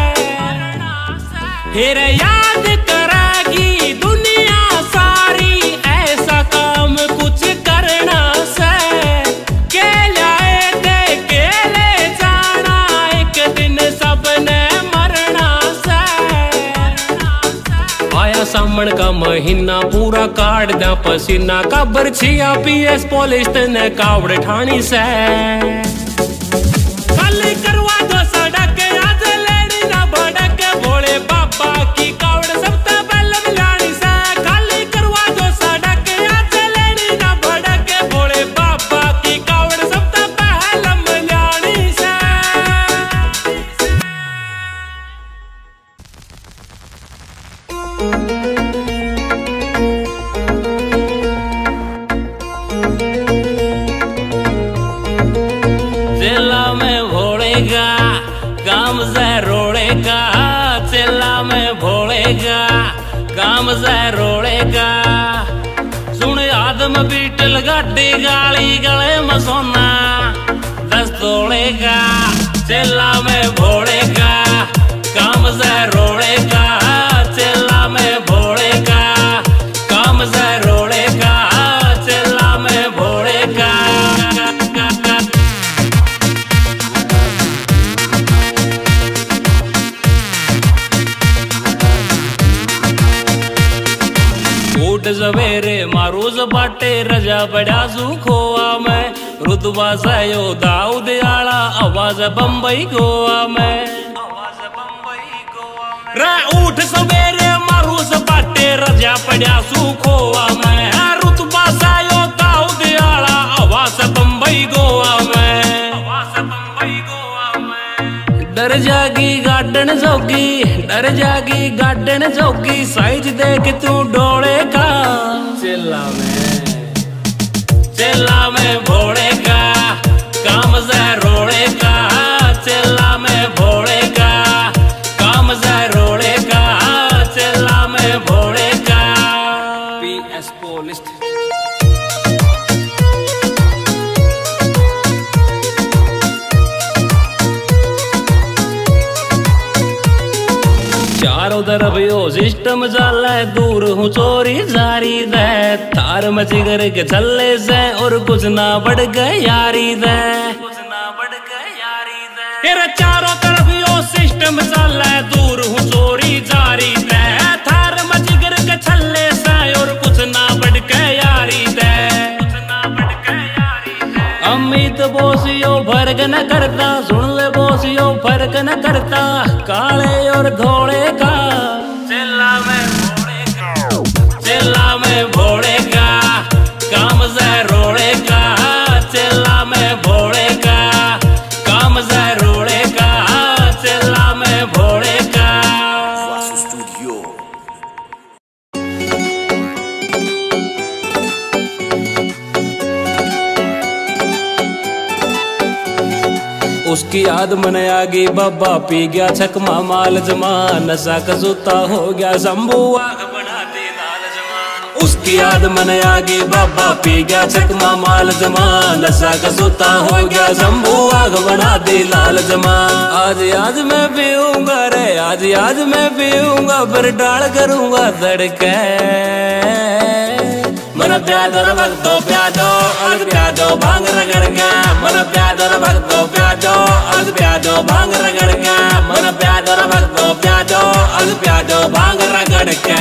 C: तेरे याद करेगी दुनिया सारी ऐसा काम कुछ करना से के लाए दे के ले जाना एक दिन सबने मरना से आया सामन का महीना पूरा काट दा पसीना काबर छिया पीएस पुलिस ने कावड़ ठानी से खाली करवा दो सड़क आज लेनी ना भड़क भोले बाबा की कावड़ सबता बल्लम लानी से खाली करवा दो सड़क आज लेनी ना भड़क भोले बाबा की कावड़ सबता बल्लम लानी से चेला में भोलेगा काम से रोड़ेगा चेला में भोलेगा काम से रोड़ेगा सुन आदम बीटल गाड़ी गाली गले में सोना दस तोड़ेगा चेला में भोलेगा काम से रोड़ेगा चेला में भोलेगा काम से रोड़ेगा चेला में भोलेगा बड़ा सूखोआ में, रुतबा से यो दाऊद आला, आवाज बम्बई गोवा में। रे उठ सवेरे मारू सपाटे, रजा पड़ा सूखोआ में, रुतबा से यो दाऊद आला, आवाज बम्बई गोवा में। डर जागी गार्डन जोगी, डर जागी गार्डन जोगी, साइज देख तू डोले का। चेला में भोले का, काम से रोड़े का, चेला में भोले का, काम से रोड़े का, चेला में भोले का। PS पुलिस चारों तरफ यो सिस्टम चले, दूर हूँ चोरी जारी दे, तार में जिगर के छल्ले से और कुछ ना बढ़ गए यारी दे, कुछ ना बढ़ गए यारी दे। तेरे चारों तरफ यो सिस्टम चले, दूर हूँ चोरी जारी दे, तार में जिगर के छल्ले से और कुछ ना बढ़ गए यारी दे, कुछ ना बढ़ गए यारी दे। अमित बोस यो फर्क न करता, सुन ले बोस यो फर्क न करता, काले और घोड़े का। चेला में भोले का, चेला में भोले का, काम से रोड़े का, चेला में भोले का, काम से रोड़े का, चेला में भोले का।
B: वासु स्टूडियो।
C: उसकी याद मन आ गई बाबा, पी गया छकमा माल जमा, नशा कसूता हो गया शंभू, आग बना दे लाल जमा। उसकी याद मन आ गई बाबा, पी गया छकमा माल जमा, नशा कसूता हो गया शंभू, आग बना दे लाल जमा। आज मैं पीऊंगा रे, आज मैं पीऊंगा, पर डाल करूंगा धड़के। मन प्यादर भक्तो प्यादो, अलग प्यादो भांग रगड़ के, मन प्यादर भक्तो प्यादो, अलग प्यादो भांग रगड़ के, मन प्यादर भक्तो प्यादो, अलग प्यादो भांग रगड़ के।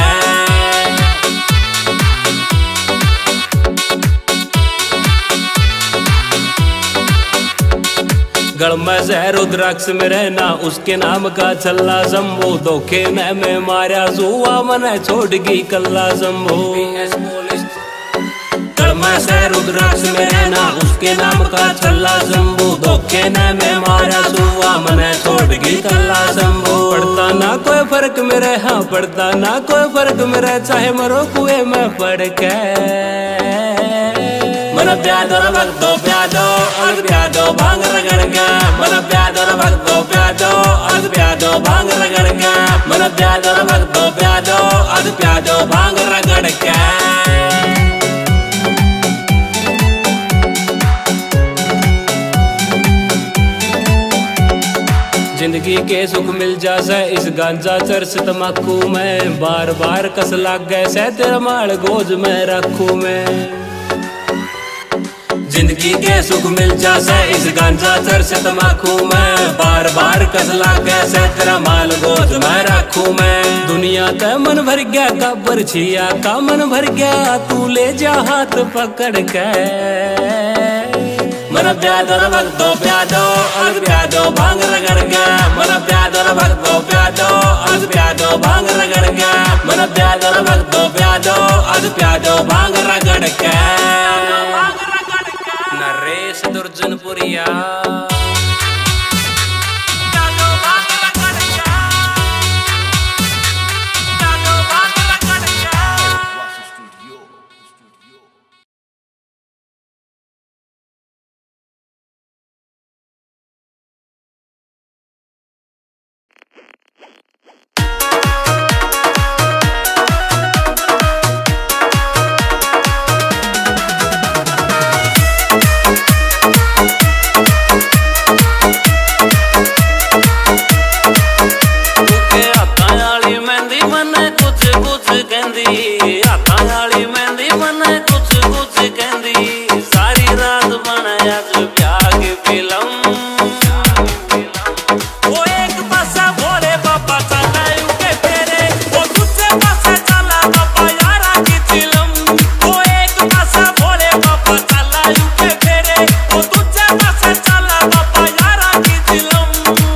C: गढ़ में से रुद्राक्ष में रहना, उसके नाम का छल्ला शंभू, धोखे में मारा जुआ, मन छोड़ गई कल्ला शंभू। मैं से रुद्राक्ष में रहना, उसके नाम का छल्ला शंभू, धोखे में मारा सुआ, मने छोड़ गई कल्ला शंभू। पड़ता ना कोई फर्क मेरे, हाँ पड़ता ना कोई फर्क मेरे, चाहे मरो कुएं में पड़ के। मन प्यादो भक्तो प्यादो, अलग प्यादो भांग रगड़ के, मन प्यादो भक्तो प्यादो, अलग प्यादो भांग रगड़ के, मन प्यादो भक्तो प्यादो, अलग प्यादो भांग रगड़ के। जिंदगी के सुख मिल जासे इस गांजा चरस तमाकू में, बार बार कस लाग गए से तेरा माल गोज में रखू मैं। जिंदगी के सुख मिल जासे इस गांजा चरस तमाकू में, बार बार कस लाग गए से तेरा माल गोज में रखू मैं। दुनिया का मन भर गया का बरछिया का मन भर गया, तू ले जा हाथ पकड़ के। मन प्यादो भक्तो प्यादो, अलग प्यादो भांग रगड़ के, मन प्यादो भक्तो प्यादो, अलग प्यादो भांग रगड़ के, मन प्यादो भक्तो प्यादो, अलग प्यादो भांग रगड़ के। नरेश दुर्जनपुरिया वो तुझे पास चला बाबा यारा की चिलम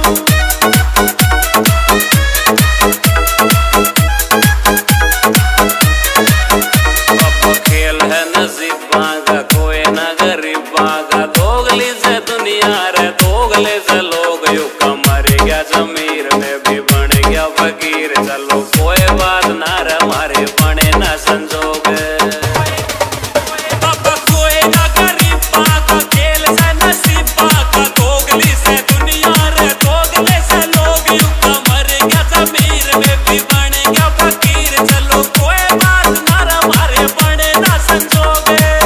C: बाबा खेल है नसीबा का कोई न गरीबा का दोगली से दुनिया रे दोगले से लोग युका मर गया जमीर में भी बन गया फकीर चलो कोई बात ना रे हमारे बने ना संजोग बाबा कोई ना गरीबा का खेल से नसीबा का दोगली से दुनिया रे दोगले से लोग युका मर गया जमीर में भी बन गया फकीर चलो कोई बात ना रे हमारे बने ना संजोग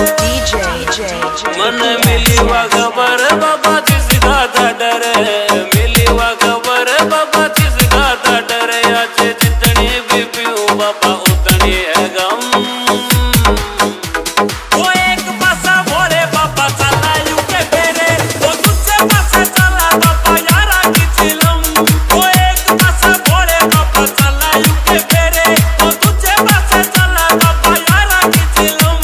C: मन मिली वा खबर बाबा जिसका था डर मिली वा खबर बाबा जिसका था डर आज जितनी भी पीऊं बाबा उतनी है गम वो एक पासा भोले बाबा चला यूं के फेरे वो तुझसे पासा चला बाबा यारा की चिलम वो एक पासा भोले बाबा चला यूं के फेरे वो तुझसे पासा चला बाबा यारा की चिलम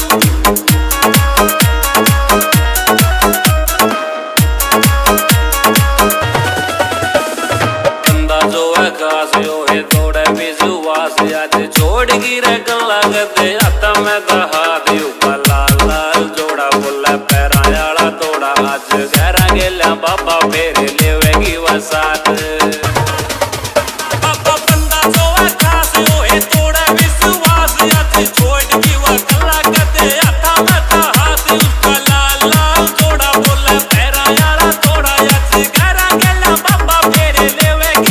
C: जो है खास यो है थोड़ा विश्वास आज छोड़ गिरे गला गदे आता मैं हाथ यू लाल लाल जोड़ा बोला पैरा याला तोड़ा आज गहरा गेला बाबा फेरे लेवेगी वसात बाबा बंदा जो है खास यो है थोड़ा विश्वास आज छोड़ गिवा गला गदे आता मैं हाथ यू लाल लाल जोड़ा बोला पैरा याला तोड़ा आज गहरा गेला बाबा फेरे लेवेगी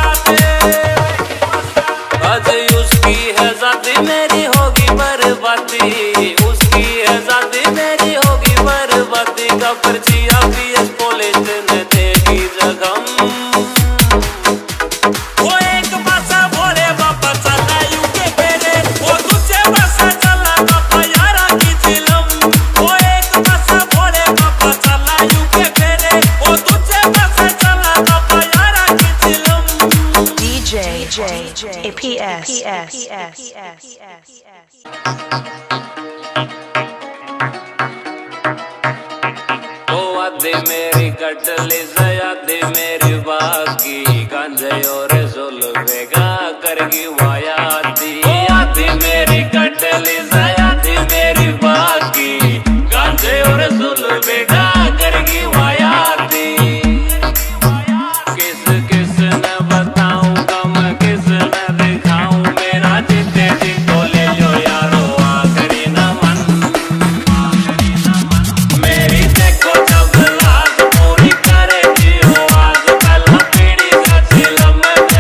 C: आज उसकी है जाती मेरी होगी बर्बादी उसकी है जाती मेरी होगी बर्बादी का पर्चिया पीएस पुलिस ने देगी जख्म वो एक पासा भोले बाबा चला यूं के फेरे वो तुझे पासा चला बाबा यारा की चिलम वो एक पासा भोले बाबा चला यूं के फेरे वो तुझे पासा चला बाबा यारा की चिलम
F: DJ APS.
C: ओ आदे मेरी कटली सयादे मेरी बाकी गांजे और जुल्फेगा करगी वायाती आदे मेरी कटली सयादे मेरी बाकी गांजे और जुल्फेगा करगी वायाती किस किस ने बताऊं गम किस ने दिखाऊं मेरा जीते जी को ले लो यारो आखिरी नमन मेरी देखो जब लाज पूरी करे जी हो आज पहला पीढ़ी से चिलम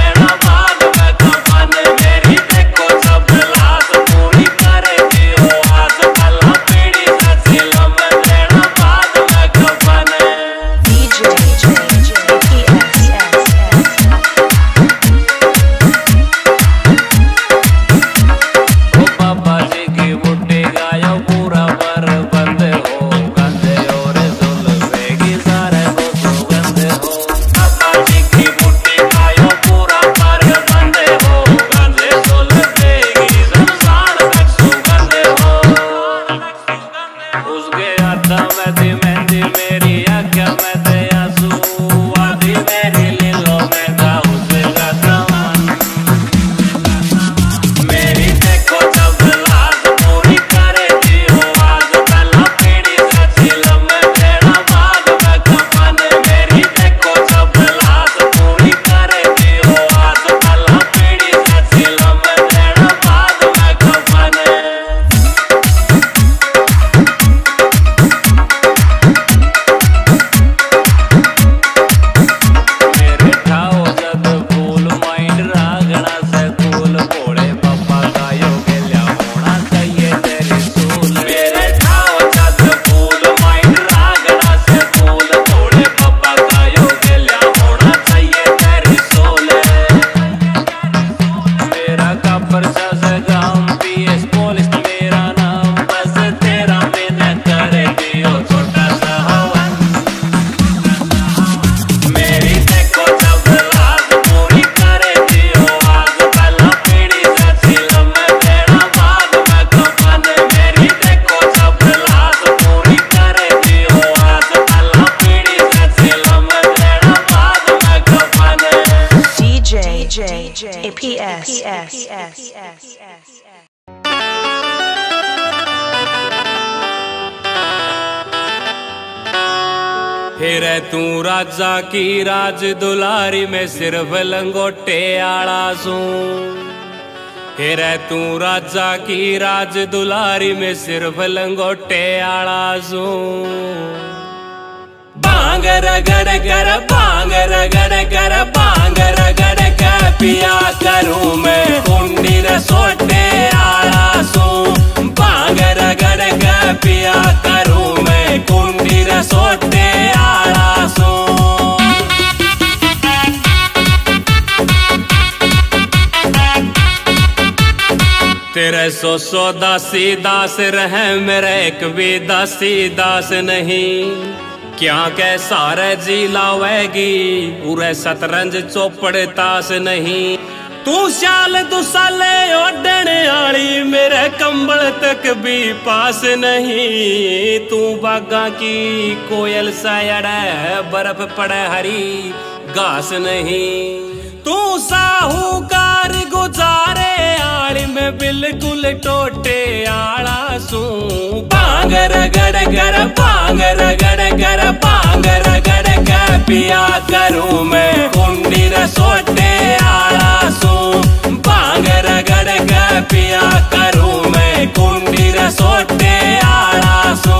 C: फिर तू राजा की राज दुलारी में सिर्फ लंगोटे आला सू फिर तू राजा की राज दुलारी में सिर्फ लंगोटे आला सू बांगर गड़ कर बांगर गड़ कर बांगर गड़ कर पिया करूं मैं कुंडी रसोटे आला सू बांगर गड़ कर पिया करूं मैं कुंडी रसोटे आला सू तेरे सो दासी दास रहे मेरे एक भी दासी दास नहीं क्या के सारे जी लावेगी पूरे शतरंज चौपड़ ताश नहीं तू शाल दुसाले ओढ़ने आली मेरे कंबल तक भी पास नहीं तू बागा की कोयल सायड़े बर्फ पड़े हरी घास नहीं तू साहूकार गुजारे आली में बिल्कुल टोटे आला सू बांगर गड़ कर बांगर गड़ कर बांगर गड़ कर पिया करूं मैं कुंडी रसोटे आला सू बांगर गड़ कर पिया करूं मैं कुंडी रसोटे आला सू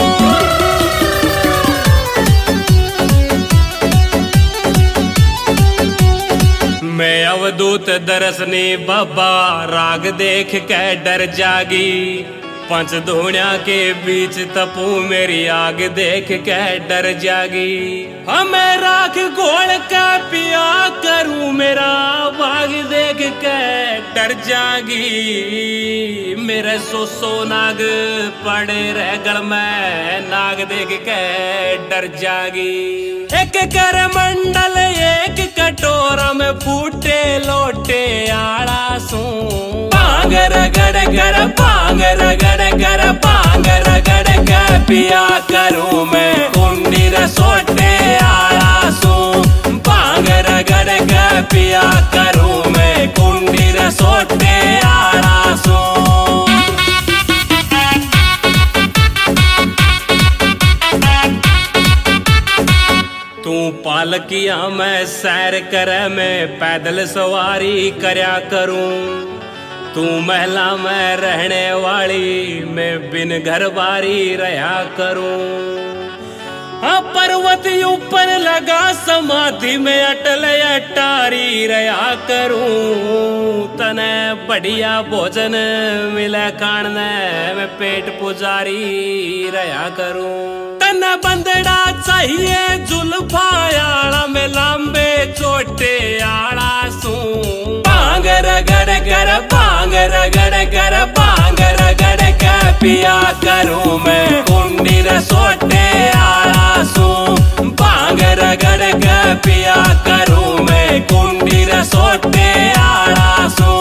C: मैं अवधूत दरसनी बाबा राग देख के डर जागी पंच धोनिया के बीच तपू मेरी आग देख के डर जागी हमें राख घोल का पिया करूं मेरा बाग देख के डर जागी मेरे सो नाग पड़े रह गल में नाग देख के डर जागी एक कर मंडल एक कटोरा में फूटे लोटे आला सू बांगर गड़ गड़ बांगर गड़ गड़ बांगर गड़ गड़ पिया करूं मैं कुंडी रसोटे आला सू बांगर गड़ गड़ पिया करूं मैं कुंडी रसोटे आला सू तू पालकिया में सैर करे मैं पैदल सवारी करया करूं तू महला में रहने वाली मैं बिन घर बारी रहा करूं हाँ पर्वत ऊपर लगा समाधि में अटल अटारी रहा करूं तने बढ़िया भोजन मिले खाने मैं पेट पुजारी रहा करूं तने बंदड़ा चाहिए जुल्फायाला में लंबे छोटे आला सू बांगर गड़ कर बांगर गड़ कर बांगर गड़ कर पिया करूं मैं कुंडी रसोटे आला सू बांगर गड़ कर पिया करूं मैं कुंडी रसोटे आला सू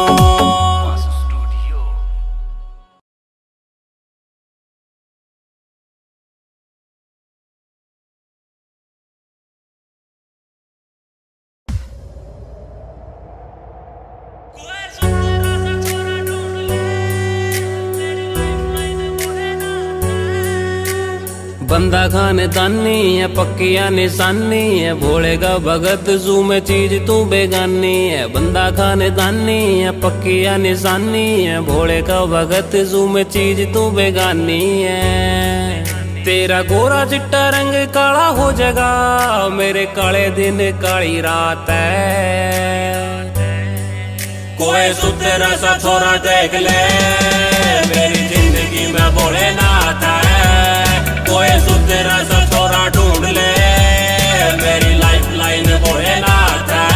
C: बंदा खानदानी है पक्किया निशानी है भोलेगा भगत जू में चीज तू बेगानी है बंदा खानदानी है पक्किया निशानी है भोलेगा भगत जू में चीज तू बेगानी है तेरा गोरा चिट्टा रंग काला हो जाएगा मेरे काले दिन काली रात है कोई सुतेरा सा छोरा देख ले मेरी जिंदगी में भोलेनाथ है कोई सुतेरा सा छोरा ढूंढ ले मेरी लाइफ लाइन भोलेनाथ है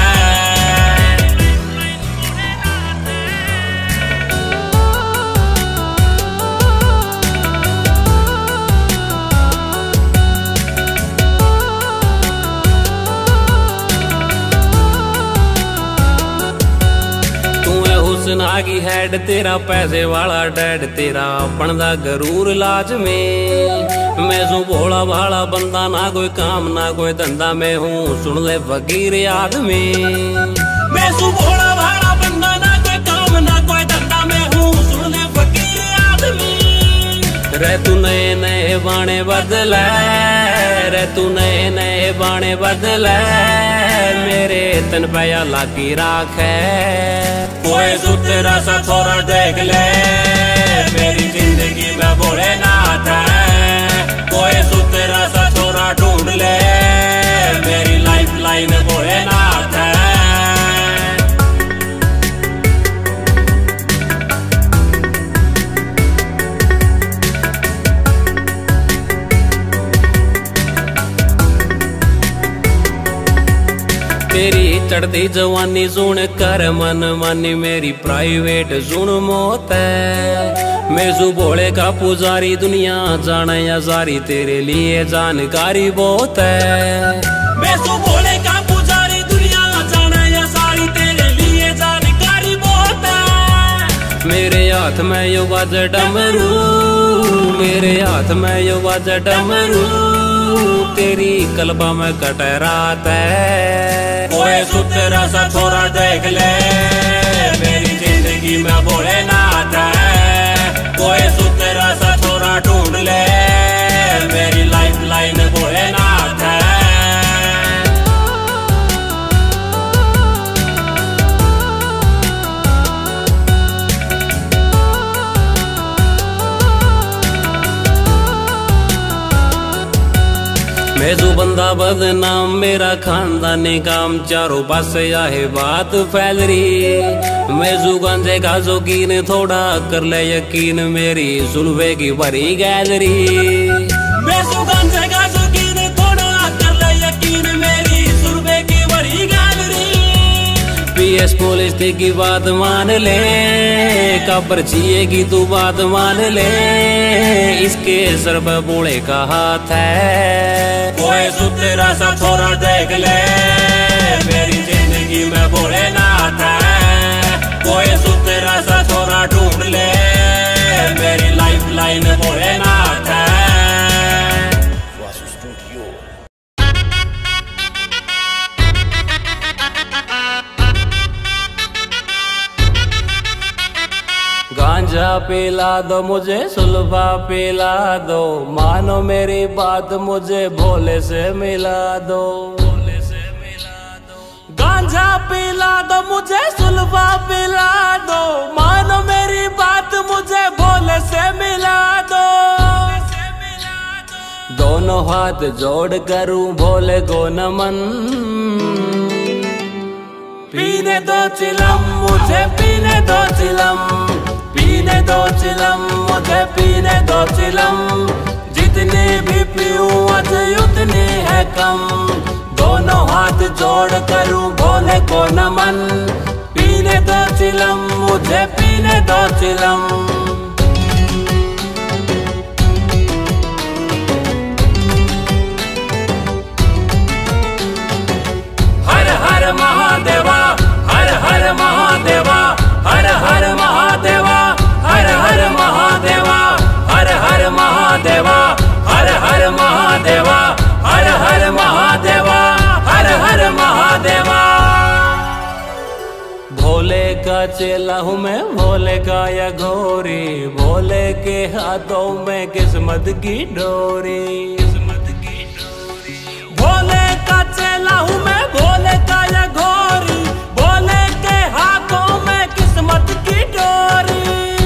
C: नागी हैड तेरा पैसे वाला डैड तेरा बनदा गरूर लाज में मैं सू भोला भाला बंदा ना कोई काम ना कोई धंधा में हूँ सुन ले फकीर आदमी मैं सू भोला भाला बंदा ना कोई काम ना कोई धंधा में हूँ सुन ले फकीर आदमी रे तू नए नए बाणे बदले रे तू नए नए बाणे बदले, मेरे तन पे लागी राख है। कोई सुतरा सा थोड़ा देख ले, मेरी जिंदगी में भोलेनाथ है। कोई सुतरा सा थोड़ा ढूंढ ले, मेरी लाइफ लाइन भोलेनाथ है। तेरी चढ़ती जवानी सुन कर मन मानी, मेरी प्राइवेट सुन मौत है। मैं सु भोले का पुजारी, दुनिया जाने या सारी, तेरे लिए जानकारी बहुत है। मैं सु भोले का पुजारी, दुनिया जाने या सारी, तेरे लिए जानकारी बहुत है। मेरे हाथ में यो बाज डमरू, मेरे हाथ में यो बाज डमरू, तेरी कल्बा में कटरात है। कोई सुतरा सा थोड़ा देख ले, मेरी जिंदगी में भोलेनाथ है। कोई सुतरा सा थोड़ा ढूंढ ले, मेरी लाइफ लाइन भोलेनाथ है। मैं जो बंदा बदनाम, मेरा खानदानी काम, चारों पास आहे बात फैल रही। मैं जो गांजे का शौकीन, थोड़ा कर ले यकीन, मेरी सुलभे की भरी गैलरी। मैं जो गांजे का शौकीन, थोड़ा कर ले यकीन, मेरी सुलभे की भरी गैलरी। पीएस पुलिस की बात मान ले, कब्र चाहिए की तू बात मान ले, इसके सर पे बूढ़े का हाथ है। कोई सुतरा सा थोड़ा देख ले, मेरी जिंदगी में भोलेनाथ है। कोई सुतरा सा थोड़ा ढूंढ ले, मेरी लाइफ लाइन भोलेनाथ है। गांजा पिला दो मुझे, सुलभा पिला दो, मानो मेरी बात, मुझे भोले से मिला दो। भोले से मिला दो। गांजा पिला दो मुझे, सुलभा पिला दो, मानो मेरी बात, मुझे भोले से मिला दो। दोनों हाथ जोड़ करूं भोले को नमन, पीने दो चिलम मुझे, पीने दो चिलम, पीने दो चिलम मुझे, पीने दो चिलम। जितनी भी पीऊं आज उतनी है कम, दोनों हाथ जोड़ करूं भोले को नमन। पीने दो चिलम मुझे, पीने दो चिलम। हर हर महादेवा, हर हर महादेवा, हर हर महादेवा, हर हर महादेवा, हर हर महादेवा, हर हर महादेवा, हर हर महादेवा, हर हर महादेवा। भोले का चेला हूँ मैं, भोले का या घोरी, भोले के हाथों में किस्मत की डोरी। भोले का चेला हूँ मैं, भोले का या घोरी, भोले के हाथों में किस्मत की डोरी।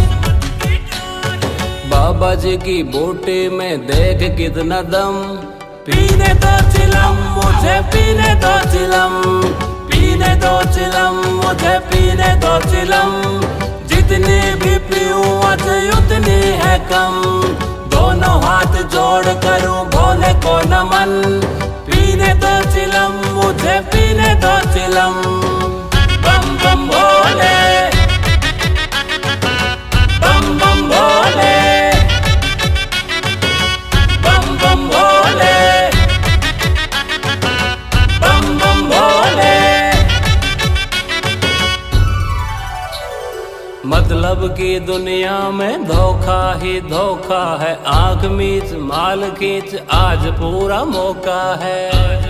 C: बाबा जी की बूटी में देख कितना दम, पीने दो चिलम मुझे, पीने दो चिलम, पीने दो चिलम मुझे, पीने दो चिलम। जितनी भी पीऊं आज उतनी है कम, दोनों हाथ जोड़ करूं भोले को नमन। पीने दो चिलम मुझे, पीने दो चिलम। बम बम भोले, बम बम भोले, बम बम भोले, बम बम भोले। मतलब की दुनिया में धोखा ही धोखा है, आंख मीच माल खींच आज पूरा मौका है।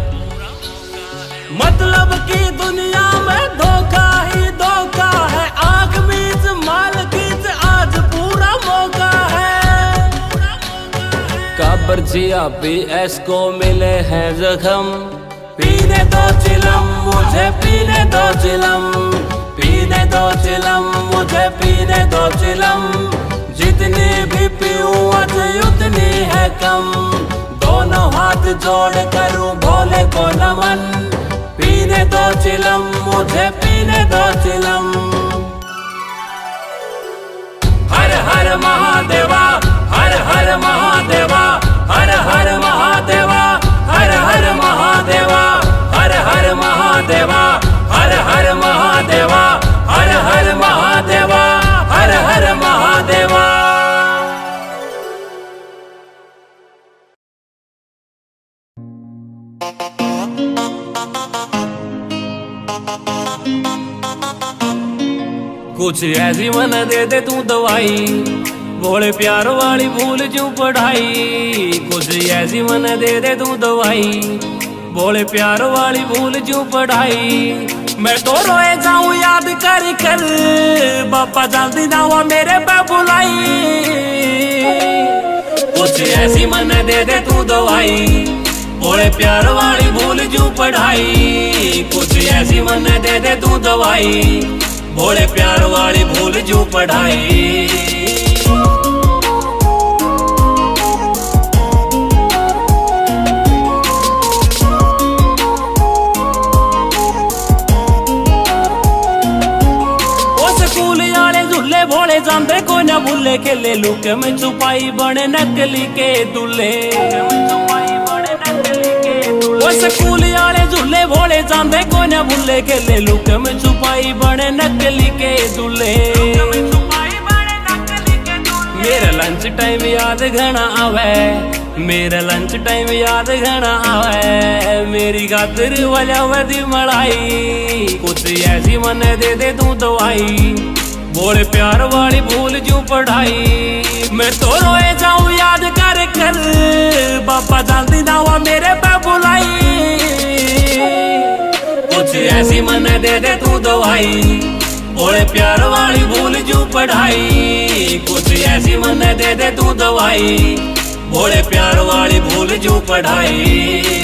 C: मतलब की दुनिया में धोखा ही धोखा है, आंख मीच माल खींच आज पूरा मौका है। कब पर्चिया PS को मिले हैं जख्म। पीने दो चिलम मुझे, पीने दो चिलम, पीने दो चिलम मुझे, पीने दो चिलम। जितनी भी पीऊं आज उतनी है कम। दोनों हाथ जोड़ करूं भोले को नमन। पीने दो चिलम मुझे, पीने दो चिलम। हर हर महादेवा, हर हर महादेवा, हर हर महादेवा, हर हर महादेवा, हर हर महादेवा, हर हर महादेवा, हर हर महादेवा, हर हर महादेवा। कुछ ऐसी मन दे दे तू दवाई, भोले प्यार वाली भूल जू पढ़ाई। कुछ ऐसी मन दे दे तू दवाई, भोले प्यार वाली भूल जू पढ़ाई। मैं तो रोए जाऊं याद कर कर, बापा जल्दी ना हुआ मेरे पे बुलाई। कुछ ऐसी मन दे दे तू दवाई, भोले प्यार वाली भूल जू पढ़ाई। कुछ ऐसी मन दे दे तू दवाई, भोले प्यार वाली भूल जू पढ़ाई। भोले जाते को न भूले, खेले लुके में छुपाई बने नकली के दूल्हे। स्कूल वाले झूले भोले जाते को न भूले, खेले लुके में छुपाई बने नकली के दूल्हे। मेरा लंच टाइम याद घना आवे, मेरा लंच टाइम याद घना आवे। मेरी खातिर वजह वधी मलाई, कुछ ऐसी मन दे दे तू दवाई, भोले प्यार वाली भूल जू पढ़ाई। मैं तो रोए जाऊं याद कर कर, बापा जल्दी ना हुआ मेरे पे बुलाई। कुछ ऐसी मन दे दे तू दवाई, भोले प्यार वाली भूल जू पढ़ाई। कुछ ऐसी मन दे दे तू दवाई, भोले प्यार वाली भूल जू पढ़ाई।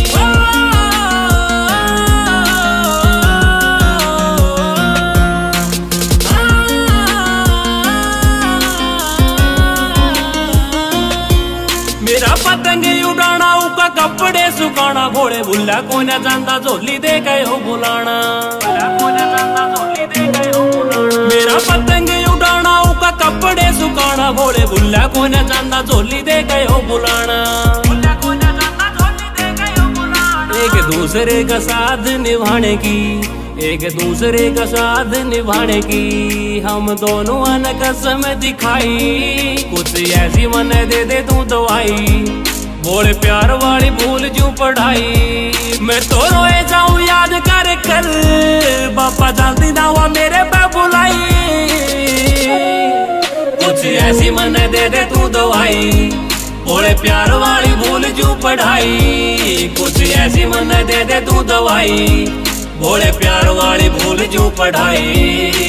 C: पतंग उड़ाना उका कपड़े सुखाना, भोले भुल्ला को न जानता झोली दे गए हो बुलाना। मेरा पतंग उड़ाना उका कपड़े सुखाना, भोले भुल्ला को न जानता झोली दे गए हो बुलाना। एक दूसरे का साथ निभाने की, एक दूसरे का साथ निभाने की हम दोनों ने कसम दिखाई। कुछ ऐसी मन दे दे तू दवाई, भोले प्यार वाली भूल जू पढ़ाई। मैं तो रोए जाऊं याद कर कर, बापा जल्दी ना हुआ मेरे पे बुलाई। कुछ ऐसी मन दे दे तू दवाई, भोले प्यार वाली भूल जू पढ़ाई। कुछ ऐसी मन दे दे तू दवाई, भोले प्यार वाली भूल जू पढ़ाई।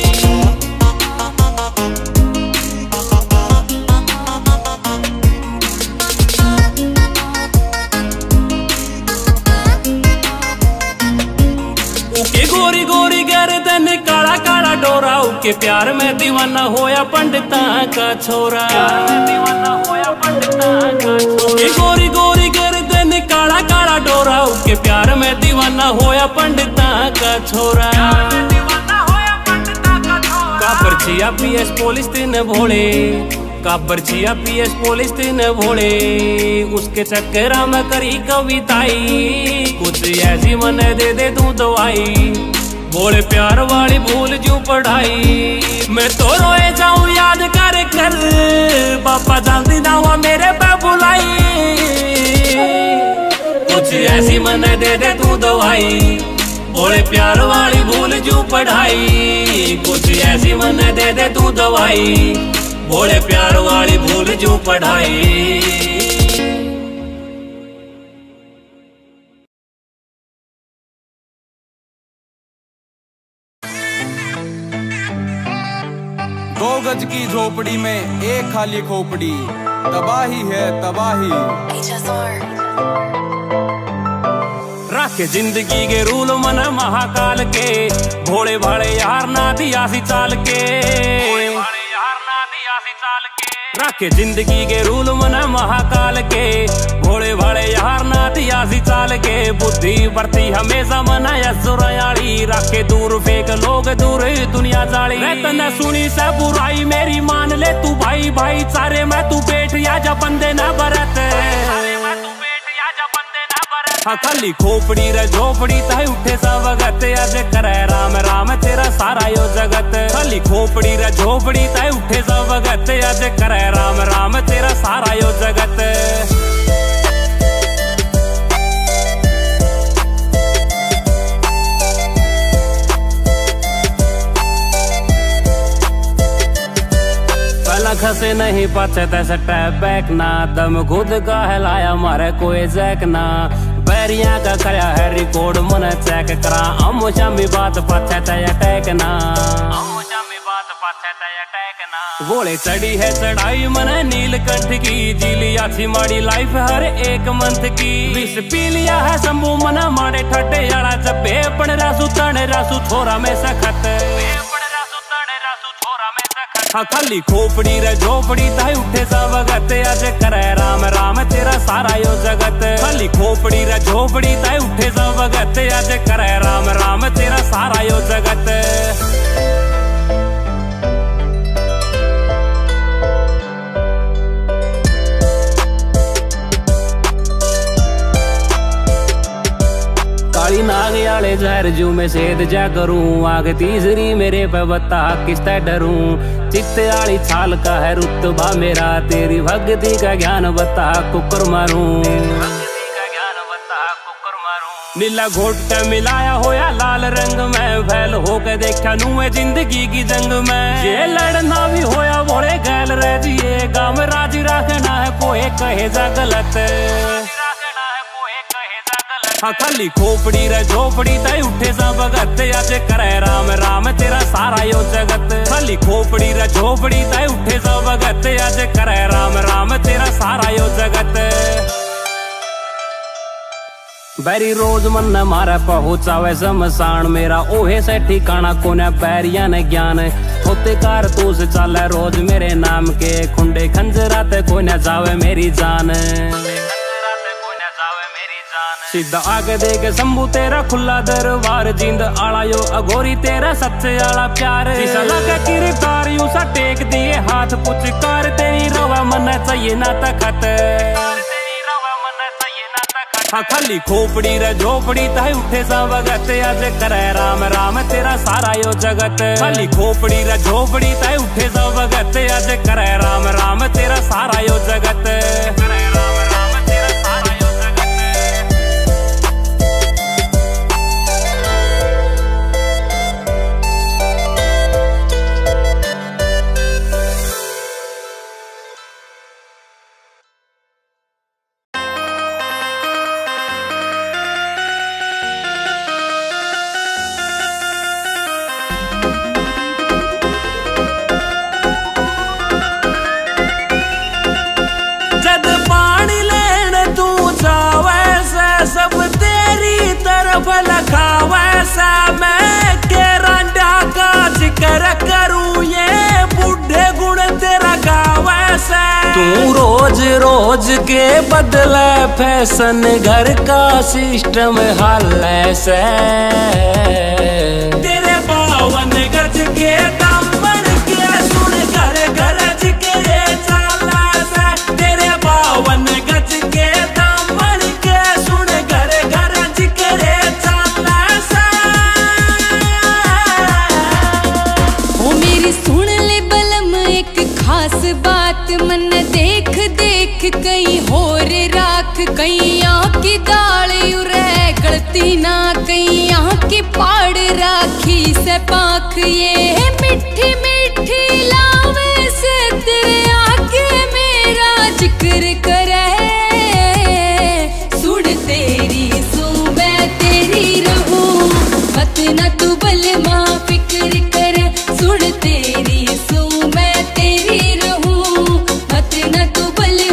C: उके गोरी गोरी गर्दन काला काला डोरा, उके प्यार में दीवाना होया पंडिता का छोरा। उके गोरी गोरी गर्दन काला काला डोरा, उके प्यार में दीवाना होया पंडिता का छोरा। का पर्चिया PS पुलिस तीन भोले, का पर्चिया PS पुलिस तीन भोले। उसके चक्करा में करी कविताई, कुछ ऐसी मन दे दे तू दवाई, भोले प्यार वाली भूल जू पढ़ाई। मैं तो रोए जाऊं याद कर कर, बापा जल्दी ना हुआ मेरे पे बुलाई। कुछ ऐसी मन दे दे तू दवाई, भोले प्यार वाली भूल जू पढ़ाई। कुछ ऐसी मन दे दे तू दवाई, भोले प्यार वाली भूल जू पढ़ाई।
G: दो गज की झोपड़ी में एक खाली खोपड़ी, तबाही है तबाही।
C: रखे जिंदगी के रूल मन महाकाल के, भोले भाले यार ना दिया सी चाल के, रखे जिंदगी के रूल मन महाकाल के, भोले भाले यार ना दिया सी चाल के। बुद्धि बरती हमेशा मन असुरयाली, रखे दूर फेंक लोग दूर दुनिया जाली। तने सुनी से बुराई मेरी मान ले तू भाई भाई चारे में तू बैठ या जा बंदे ना बरत। हाँ खाली खोपड़ी रे झोपड़ी ताई उठे सा वगत, आज करे राम राम तेरा सारा यो जगत। खाली खोपड़ी रे झोपड़ी ताई उठे सा वगत, आज करे राम राम तेरा सारा यो जगत। खसे नहीं पाते तैसे टैप बैक ना, दम खुद का हिलाया मारे कोई जैक ना। बैरिया का करया है रिकॉर्ड मन चेक करा, अमो शामी बात पाते तय टैक ना, अमो शामी बात पाते तय टैक ना। गोले चढ़ी है चढ़ाई मन नीलकंठ की, जी लिया थी माड़ी लाइफ हर एक मंथ की। विष पी लिया है शंभू मन मारे ठट्टे यारा, जब पण रासू तण रासू थोड़ा में सखत। हाँ खाली खोपड़ी रे झोपड़ी ताई उठे सा वगत, आज करे राम राम तेरा सारा यो जगत। खाली खोपड़ी रे झोपड़ी ताई उठे सा वगत, आज करे राम राम तेरा सारा यो जगत। काली नाग आले जहर जू में सेद जा करूं, आग तीसरी मेरे पे बता किसते डरूं। चित्ते आली छाल का है रुतबा मेरा, तेरी भक्ति का ज्ञान बता कुकर मारूं। नीला घोट के मिलाया होया लाल रंग में, फैल होके देखा नुए जिंदगी की जंग में। ये लड़ना भी होया बोले गैल रह जिए, गाँव राजी रखना है कोई कहे जा गलत। हाँ खाली खोपड़ी रे झोपड़ी ताई उठे सा भगत, आज करे राम राम तेरा सारा यो जगत। खाली खोपड़ी रे झोपड़ी ताई उठे सा भगत, आज करे राम राम तेरा सारा यो जगत। बैरी रोज मन मारा पहुंचावे शमशान, मेरा ओहे से ठिकाना कोने बैरिया ने ज्ञान। होते कार तू से चले रोज मेरे नाम के, खुंडे खंजराते कोई न जावे मेरी जान। सीधा आगे देखे शंभू तेरा खुला दरबार, जिंद आला यो अघोरी तेरा सच्चे आला प्यार। लगा गिरफ्तार यूं सा टेक दिए हाथ, पुचकार तेरी रवा मन चाहिए ना तखत। हाँ खाली खोपड़ी रे झोपड़ी ताई उठे सा वगत, आज करे राम राम तेरा सारा यो जगत। खाली खोपड़ी रे झोपड़ी ताई उठे सा वगत, आज करे राम राम तेरा सारा यो जगत। तू रोज रोज के बदले फैशन, घर का सिस्टम हाल से। तेरे 52 गज के दामन के सुन घर गरज के चाला से। तेरे 52 गज के दामन के सुन घर गरज के चाला से।
H: ओ मेरी सुन ले बलम एक खास बात, मन देख देख कहीं होर राख। कहीं की दाल उरे गलती ना, कहीं की पाड़ राखी से पाख। ये मिठी मिठी लावे से तेरे आगे मेरा जिक्र करे। सुन तेरी सू मैं तेरी रहूं, मत न तू बलमा फिक्र करे। सुन तेरी सू मैं तेरी रहूं, मत न तू बल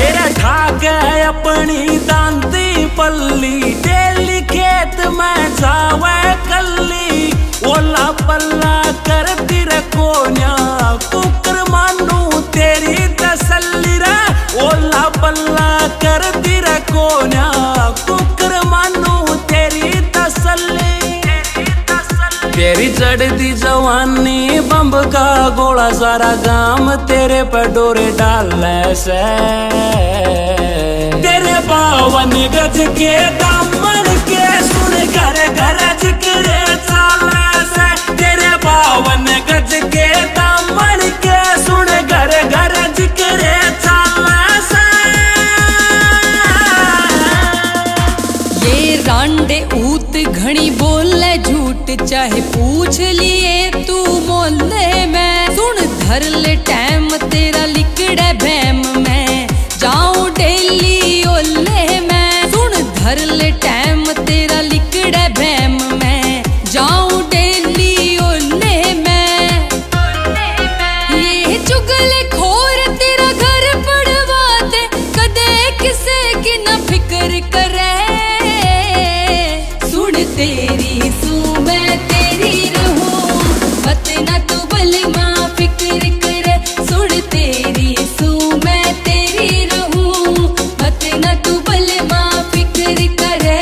C: तेरा ठाक है अपनी दांती पल्ली, डेली खेत में जावे कल्ली, ओला पल्ला करती रखो न्या, कुकर मानू तेरी तसल्ली रे, ओला पल्ला करती रखो न्या, कुकर मानू तेरी तसल्ली। तेरी चढ़ती जवानी बम्ब का गोला, सारा गाम तेरे पे डोरे डाले से, तेरे 52 गज के दामन के सुन घर घर जिक्र चाले से, तेरे 52 गज के दामन के सुन घर घर जिक्र चाले से।
H: ये रांडे ऊत घनी बोले झूठ, चाहे पूछ लिए तू मोहल्ले में, सुन धर ले टाइम तेरा लिकड़े भैम में, जाऊं डेली ओले में, सुन धर ले टाइम तेरा लिकड़े भैम में, जाऊं डेली ओले में। ये चुगले खोर तेरा घर पड़वा दे, कदे किसे की न फिक्र करे, सुन तेरी सू मैं तेरी रहूं, मत ना तू भले माँ फिक्र करे, सुन तेरी सू मैं तेरी रहूं, मत ना तू भले माँ फिक्र करे।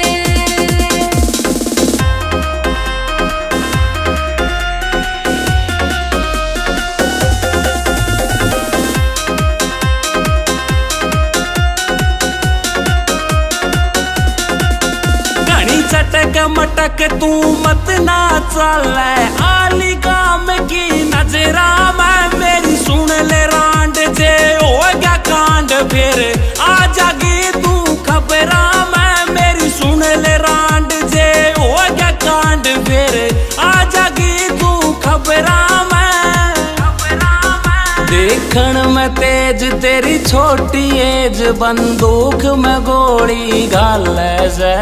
C: चटक मटक तू मत ना चले, आली गाम की नजरा में मेरी सुन ले रांड, जे हो गया कांड फिर आ जागी तू खबरा में, मेरी सुन ले रांड, जे हो गया कांड फिर आ जागी तू खबरा में। देखण में तेज तेरी छोटी एज, बंदूक में गोली गाले से,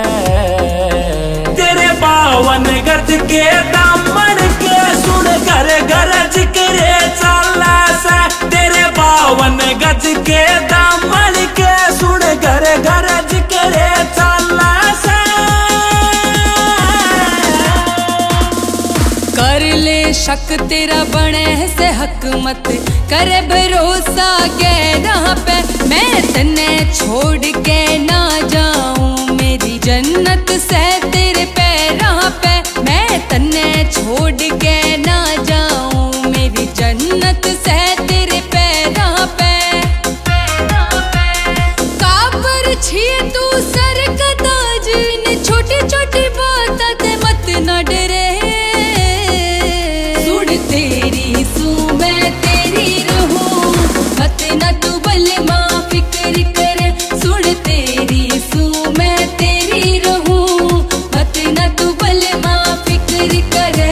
C: तेरे 52 गज के दामन के सुन घर घर जिक्र चाले से, तेरे 52 गज के दामन के सुन घर घर जिक्र चाले से।
H: कर ले शक तेरा बने से हक, मत करे भरोसा गैरा पे, मैं तन्ने छोड़ के ना जाऊं, मेरी जन्नत से तेरे पैरों पे, मैं तन्ने छोड़ के ना जाऊं, मेरी जन्नत से तेरे पैरों पे। काबर छिए तू सर का ताज, इन छोटी छोटी बातों ते मत न डरे, सुन तेरी सू मैं तेरी रहूं, मत न तू भले माँ फिक्र करे, सुन तेरी सू मैं तेरी रहूं, मत न तू भले माँ फिक्र करे।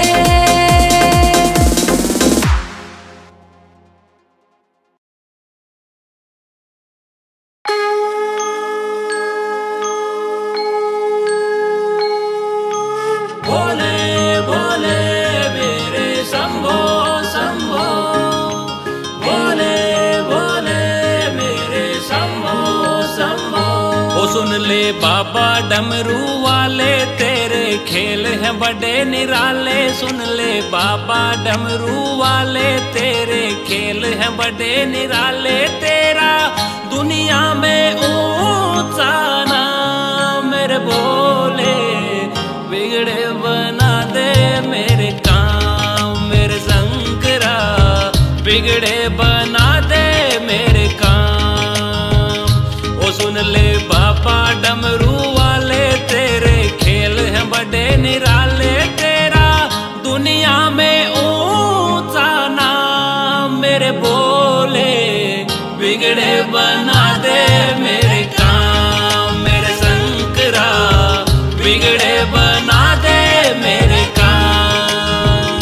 C: भोले भोले मेरे शंभो शंभो, भोले भोले मेरे शंभो शंभो। ओ सुन ले बाबा डमरू वाले, तेरे खेल हैं बड़े निराले, सुन ले बाबा डमरू वाले, तेरे खेल हैं बड़े निराले, तेरा दुनिया में ऊंचा नाम मेरे भोले, बिगड़े बना दे मेरे काम मेरे शंकरा, बिगड़े बना दे मेरे काम। ओ सुन ले बाबा डमरू वाले, तेरे खेल हैं बड़े निराले, तेरा दुनिया में ऊंचा नाम मेरे भोले, बिगड़े बना दे मेरे काम मेरे शंकरा, बिगड़े बना दे मेरे काम।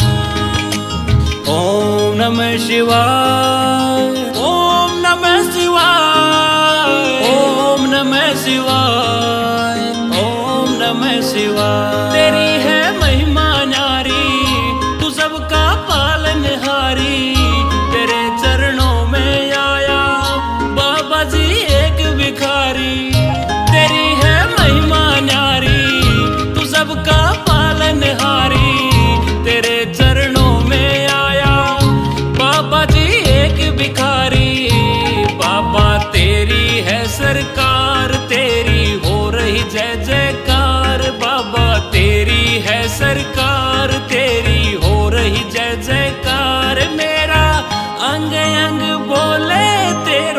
C: ओम नमः शिवाय, ओम नमः शिवाय, ओम नमः शिवाय, ओम नमः शिवाय। तेरी है महिमा न्यारी, तू सबका पालनहारी, तेरे चरणों में आया बाबा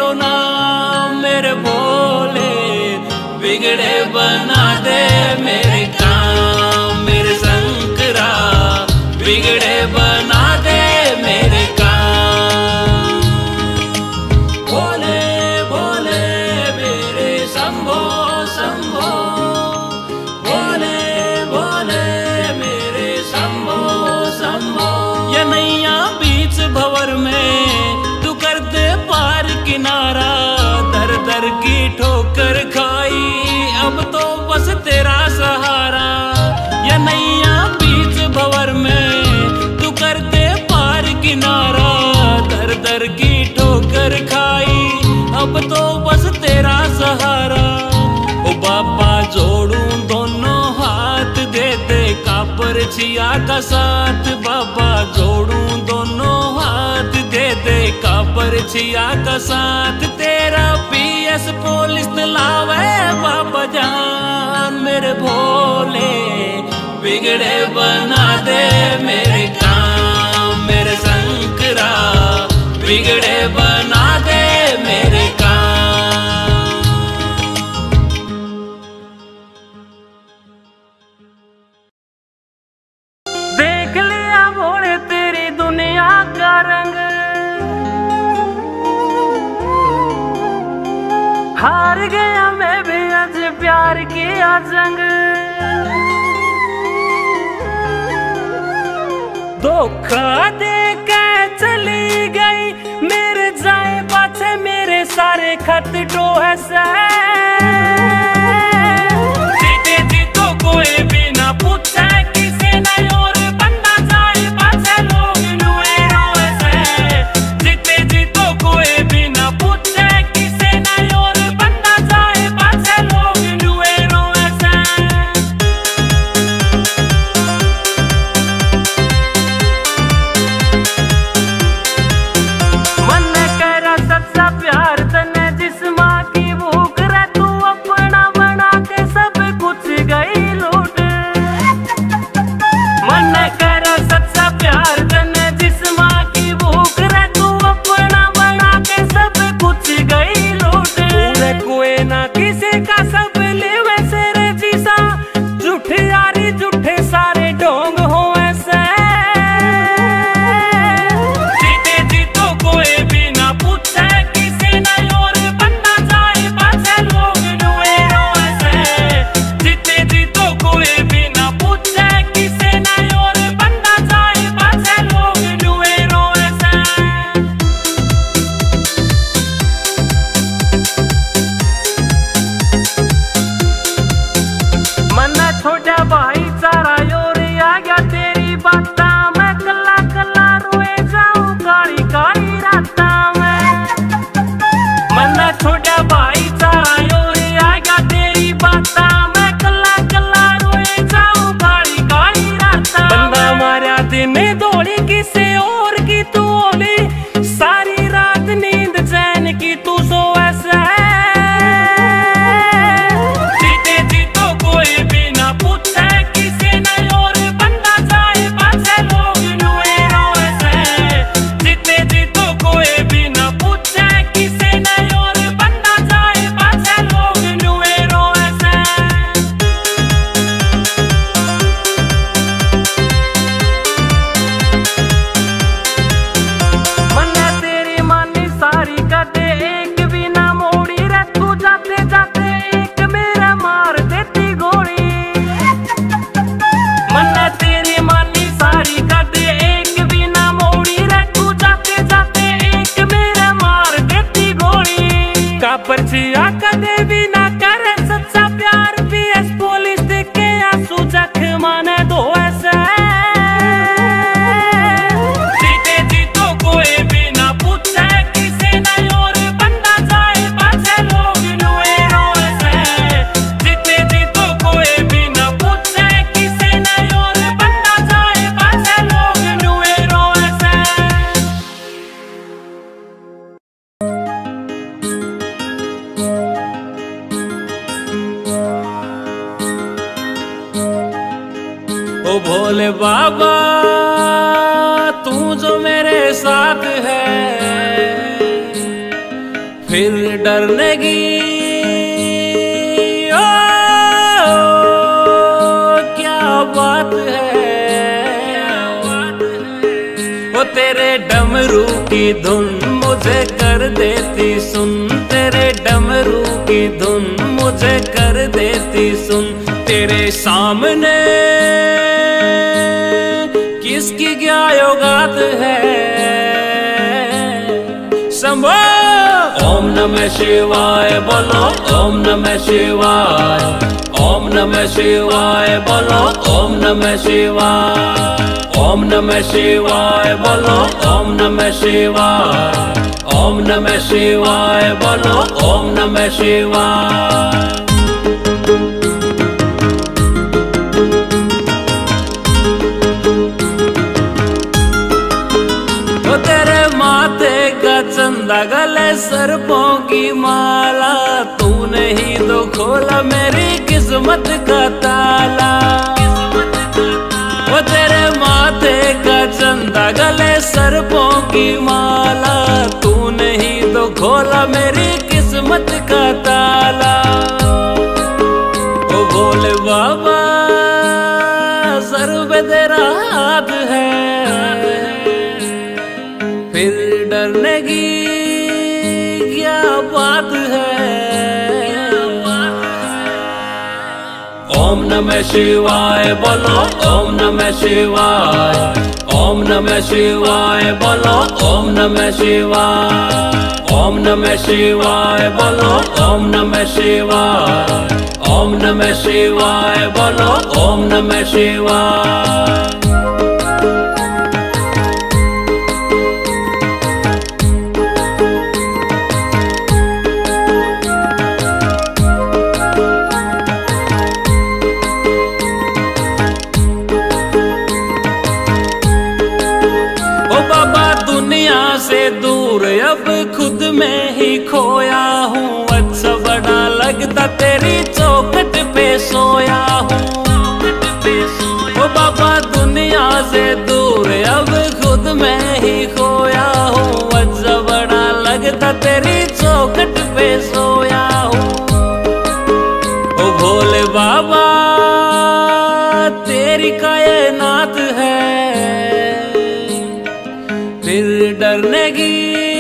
C: ना मेरे भोले, बिगड़े बना दे मेरे काम, मेरे शंकरा बिगड़े बना दे मेरे काम। भोले भोले मेरे शंभो शंभो, भोले भोले मेरे शंभो शंभो। ये नैया बीच भंवर में तू कर दे पार किनारा, दर दर की ठोकर खाई अब तो बस तेरा सहारा। ये नैया बीच भंवर में तू कर दे पार किनारा, दर दर की ठोकर खाई अब तो बस तेरा सहारा। ओ बाबा जोड़ू दोनों हाथ, दे दे कापर छिया का साथ, बाबा जोड़ू दोनों हाथ, दे दे कापर छिया का साथ। तेरा PS पुलिस लावे बाबा जान, मेरे भोले बिगड़े बना दे मेरे काम, मेरे शंकरा बिगड़े बना दे मेरे काम। देख लिया भोले तेरी दुनिया का रंग, हार गया मैं भी आज प्यार किया जंग। धोखा दे के चली गई मेरे जाए पाछे, मेरे सारे खत डोहे से। जीते जी तो कोई भी ना पूछे किसे नहीं, और बंदा जाए पाछे लोग नुए रोए से। जीते जी तो कोई भी ना पूछे किसे नहीं, और बंदा जाए पाछे लोग नुए रोए से। मन करा सच्चा प्यार तने जिस माँ की भूख रे, तू अपना बना के सब कुछ गई लूट। मन करा सच्चा प्यार तने जिस माँ की भूख रे, तू अपना बना के सब कुछ गई लूट। पूरे कोई ना किसी का सब लेवे से रे जीसा, झूठे यारी झूठे सारे ढोंग हो ऐसे। जीते जी तो कोई भी ना पूछे किसी नहीं, और बंदा जाए पाछे लोग नुए रोए से। जीते जी तो कोई भी ना पूछे किसी नहीं, और बंदा जाए पाछे लोग नुए रोए से। मन छोटा भाईचारा योर आ गया तेरी बाता, मैं कला कला रोए जाऊं काली काली राता में। मन छोटा भाईचारा योर आ गया तेरी बाता, मैं कला कला रोए जाऊं काली काली राता। बंदा मारा दिन दौड़ी किसे और की तू ओली, सारी रात नींद चैन की तू सो ऐसे। जीते जी तो कोई भी ना पूछे किसी नहीं, और बंदा जाए पाछे लोग नुए रोए से। जीते जी तो कोई भी ना पूछे किसी नहीं, और बंदा जाए पाछे लोग नुए रोए से। मन तेरी मानी सारी कदे एक भी ना मोड़ी रे, तू जाते जाते एक मेरा मार देती गोली। मन तेरी मानी सारी कदे एक भी ना मोड़ी रे, तू जाते जाते एक मेरा मार देती गोली। कापर छिया कदे भी ना करे सच्चा प्यार, PS पुलिस के आंसू जख्म माने दो ऐसे। जीते जी तो कोई भी ना पूछे किसी नहीं, और बंदा जाए पाछे लोग नुए रोए से। जीते जी तो कोई भी ना पूछे किसी नहीं, और बंदा जाए पाछे लोग नुए रोए से। ओ भोले बाबा तू जो मेरे साथ है, फिर डरने की क्या बात है, वो तेरे डमरू की धुन मुझे कर देती सुन, तेरे डमरू की धुन मुझे कर देती सुन। तेरे सामने किसकी क्या औकात है शंभो। ओम नमः शिवाय बोलो, ओम नमः शिवाय, ओम नमः शिवाय बोलो, ओम नमः शिवाय, ओम नमः शिवाय बोलो, ओम नमः शिवाय, ओम नमः शिवाय बोलो, ओम नमः शिवाय। तो तेरे माथे का चंदा गले सर्पों की माला, तूने ही तो खोला मेरी किस्मत का ताला। वो तेरे माथे का चंदा गले सर्पों की माला, तूने ही तो खोला मेरी किस्मत का ताला। ओ भोले बाबा सर पे तेरा हाथ है, फिर डरने की क्या बात है। ओम नमः शिवाय बोलो, ओम नमः शिवाय, ओम नमः शिवाय बोलो, ओम नमः शिवाय, ओम नमः शिवाय बोलो, ओम नमः शिवाय, ओम नमः शिवाय बोलो, ओम नमः शिवाय। से दूर अब खुद में ही खोया हूँ, अच्छा बड़ा लगता तेरी चौखट पे सोया हूँ। ओ बाबा दुनिया से दूर अब खुद में ही खोया हूँ, अच्छा बड़ा लगता तेरी चौखट पे सोया हूँ। ओ भोले बाबा तेरी कायनात है, फिर डरने की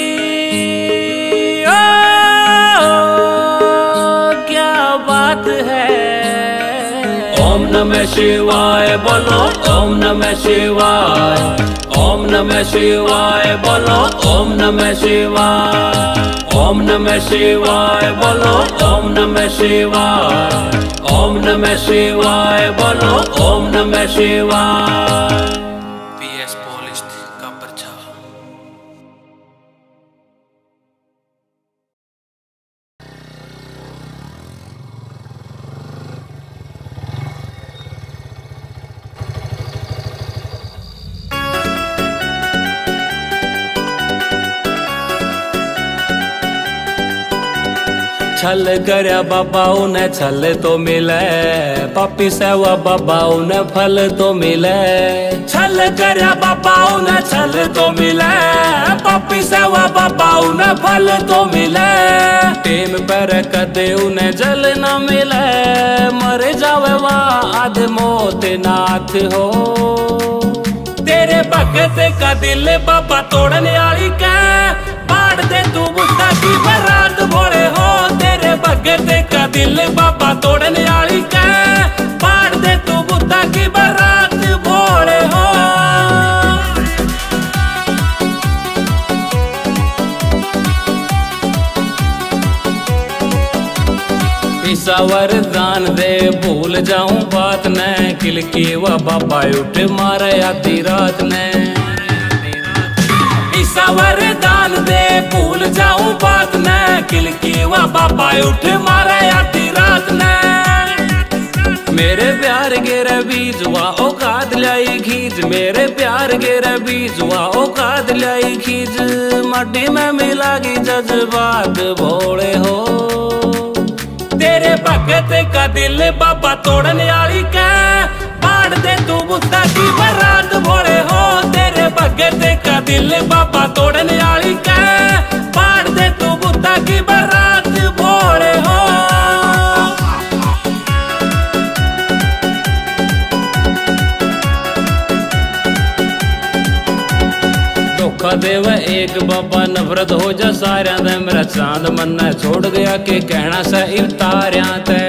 C: क्या बात है। ओम नमः शिवाय बोलो, ओम नमः शिवाय, ओम नमः शिवाय बोलो, ओम नमः शिवाय, ओम नमः शिवाय बोलो, ओम नमः शिवाय, ओम नमः शिवाय बोलो, ओम नमः शिवाय। छल करया बाबाओं ने छल तो मिले, पापी सेवा बाबाओं ने फल तो मिले। छल करया बाबाओं ने छल तो मिले, पापी सेवा बाबाओं ने फल तो मिले। टेम पर कदे उन्हें जल न मिले, मर जावे वहाँ आध मौत नाथ हो। तेरे भगत का दिल बाबा तोड़ने आली का, बाढ़ दे तू बुद्धा की बरात भोले हो। तेरे भगत का दिल बाबा तोड़ने आली का, बाढ़ दे तू बुद्धा की बरात भोले हो। ईसा वरदान दे भूल जाऊं बात ने, किलकी व बाबा उठ मारे आधी रात ने। ईसा वरदान दे भूल जाऊं बात ने, किलकी व बाबा उठ मारे आधी रात ने। मेरे प्यार गेरे बीज हुआ औकात लाई खींच, मेरे प्यार गेरे बीज हुआ औकात लाई खींच। मट्टी में मिलागी जज्बात भोले हो। तेरे भगत का दिल बाबा तोड़ने आली का, बाढ़ दे तू बुद्धा की बरात भोले हो। तेरे भगत का दिल बाबा तोड़ने आली का, बाढ़ दे तू बुद्धा की बाबा नफरत हो जा सारिया ते मेरा चांद मन्ना छोड़ गया के कहना सा इवतारिया ते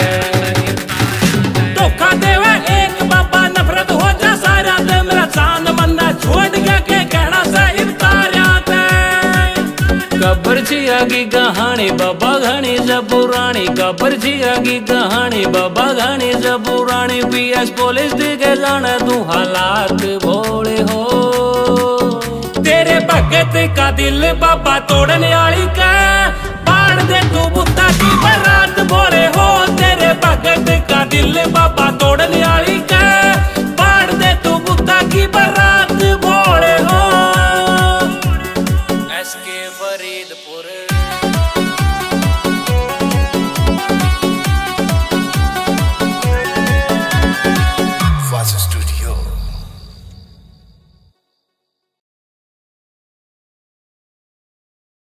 A: धोखा देवे एक बाबा नफरत हो जा सारिया ते मेरा चांद मन्ना छोड़ गया के कहना सा इवतारिया ते
C: कबर छिया की कहानी बाबा घनी जबुरानी कबर छिया की कहानी बाबा घनी जबुरानी पीएस पुलिस दिखे जाने तू हालात भोले हो
A: तेरे भगत का दिल बाबा तोड़ने वाली का बाढ़ दे तू बुद्धा की बरात भोले हो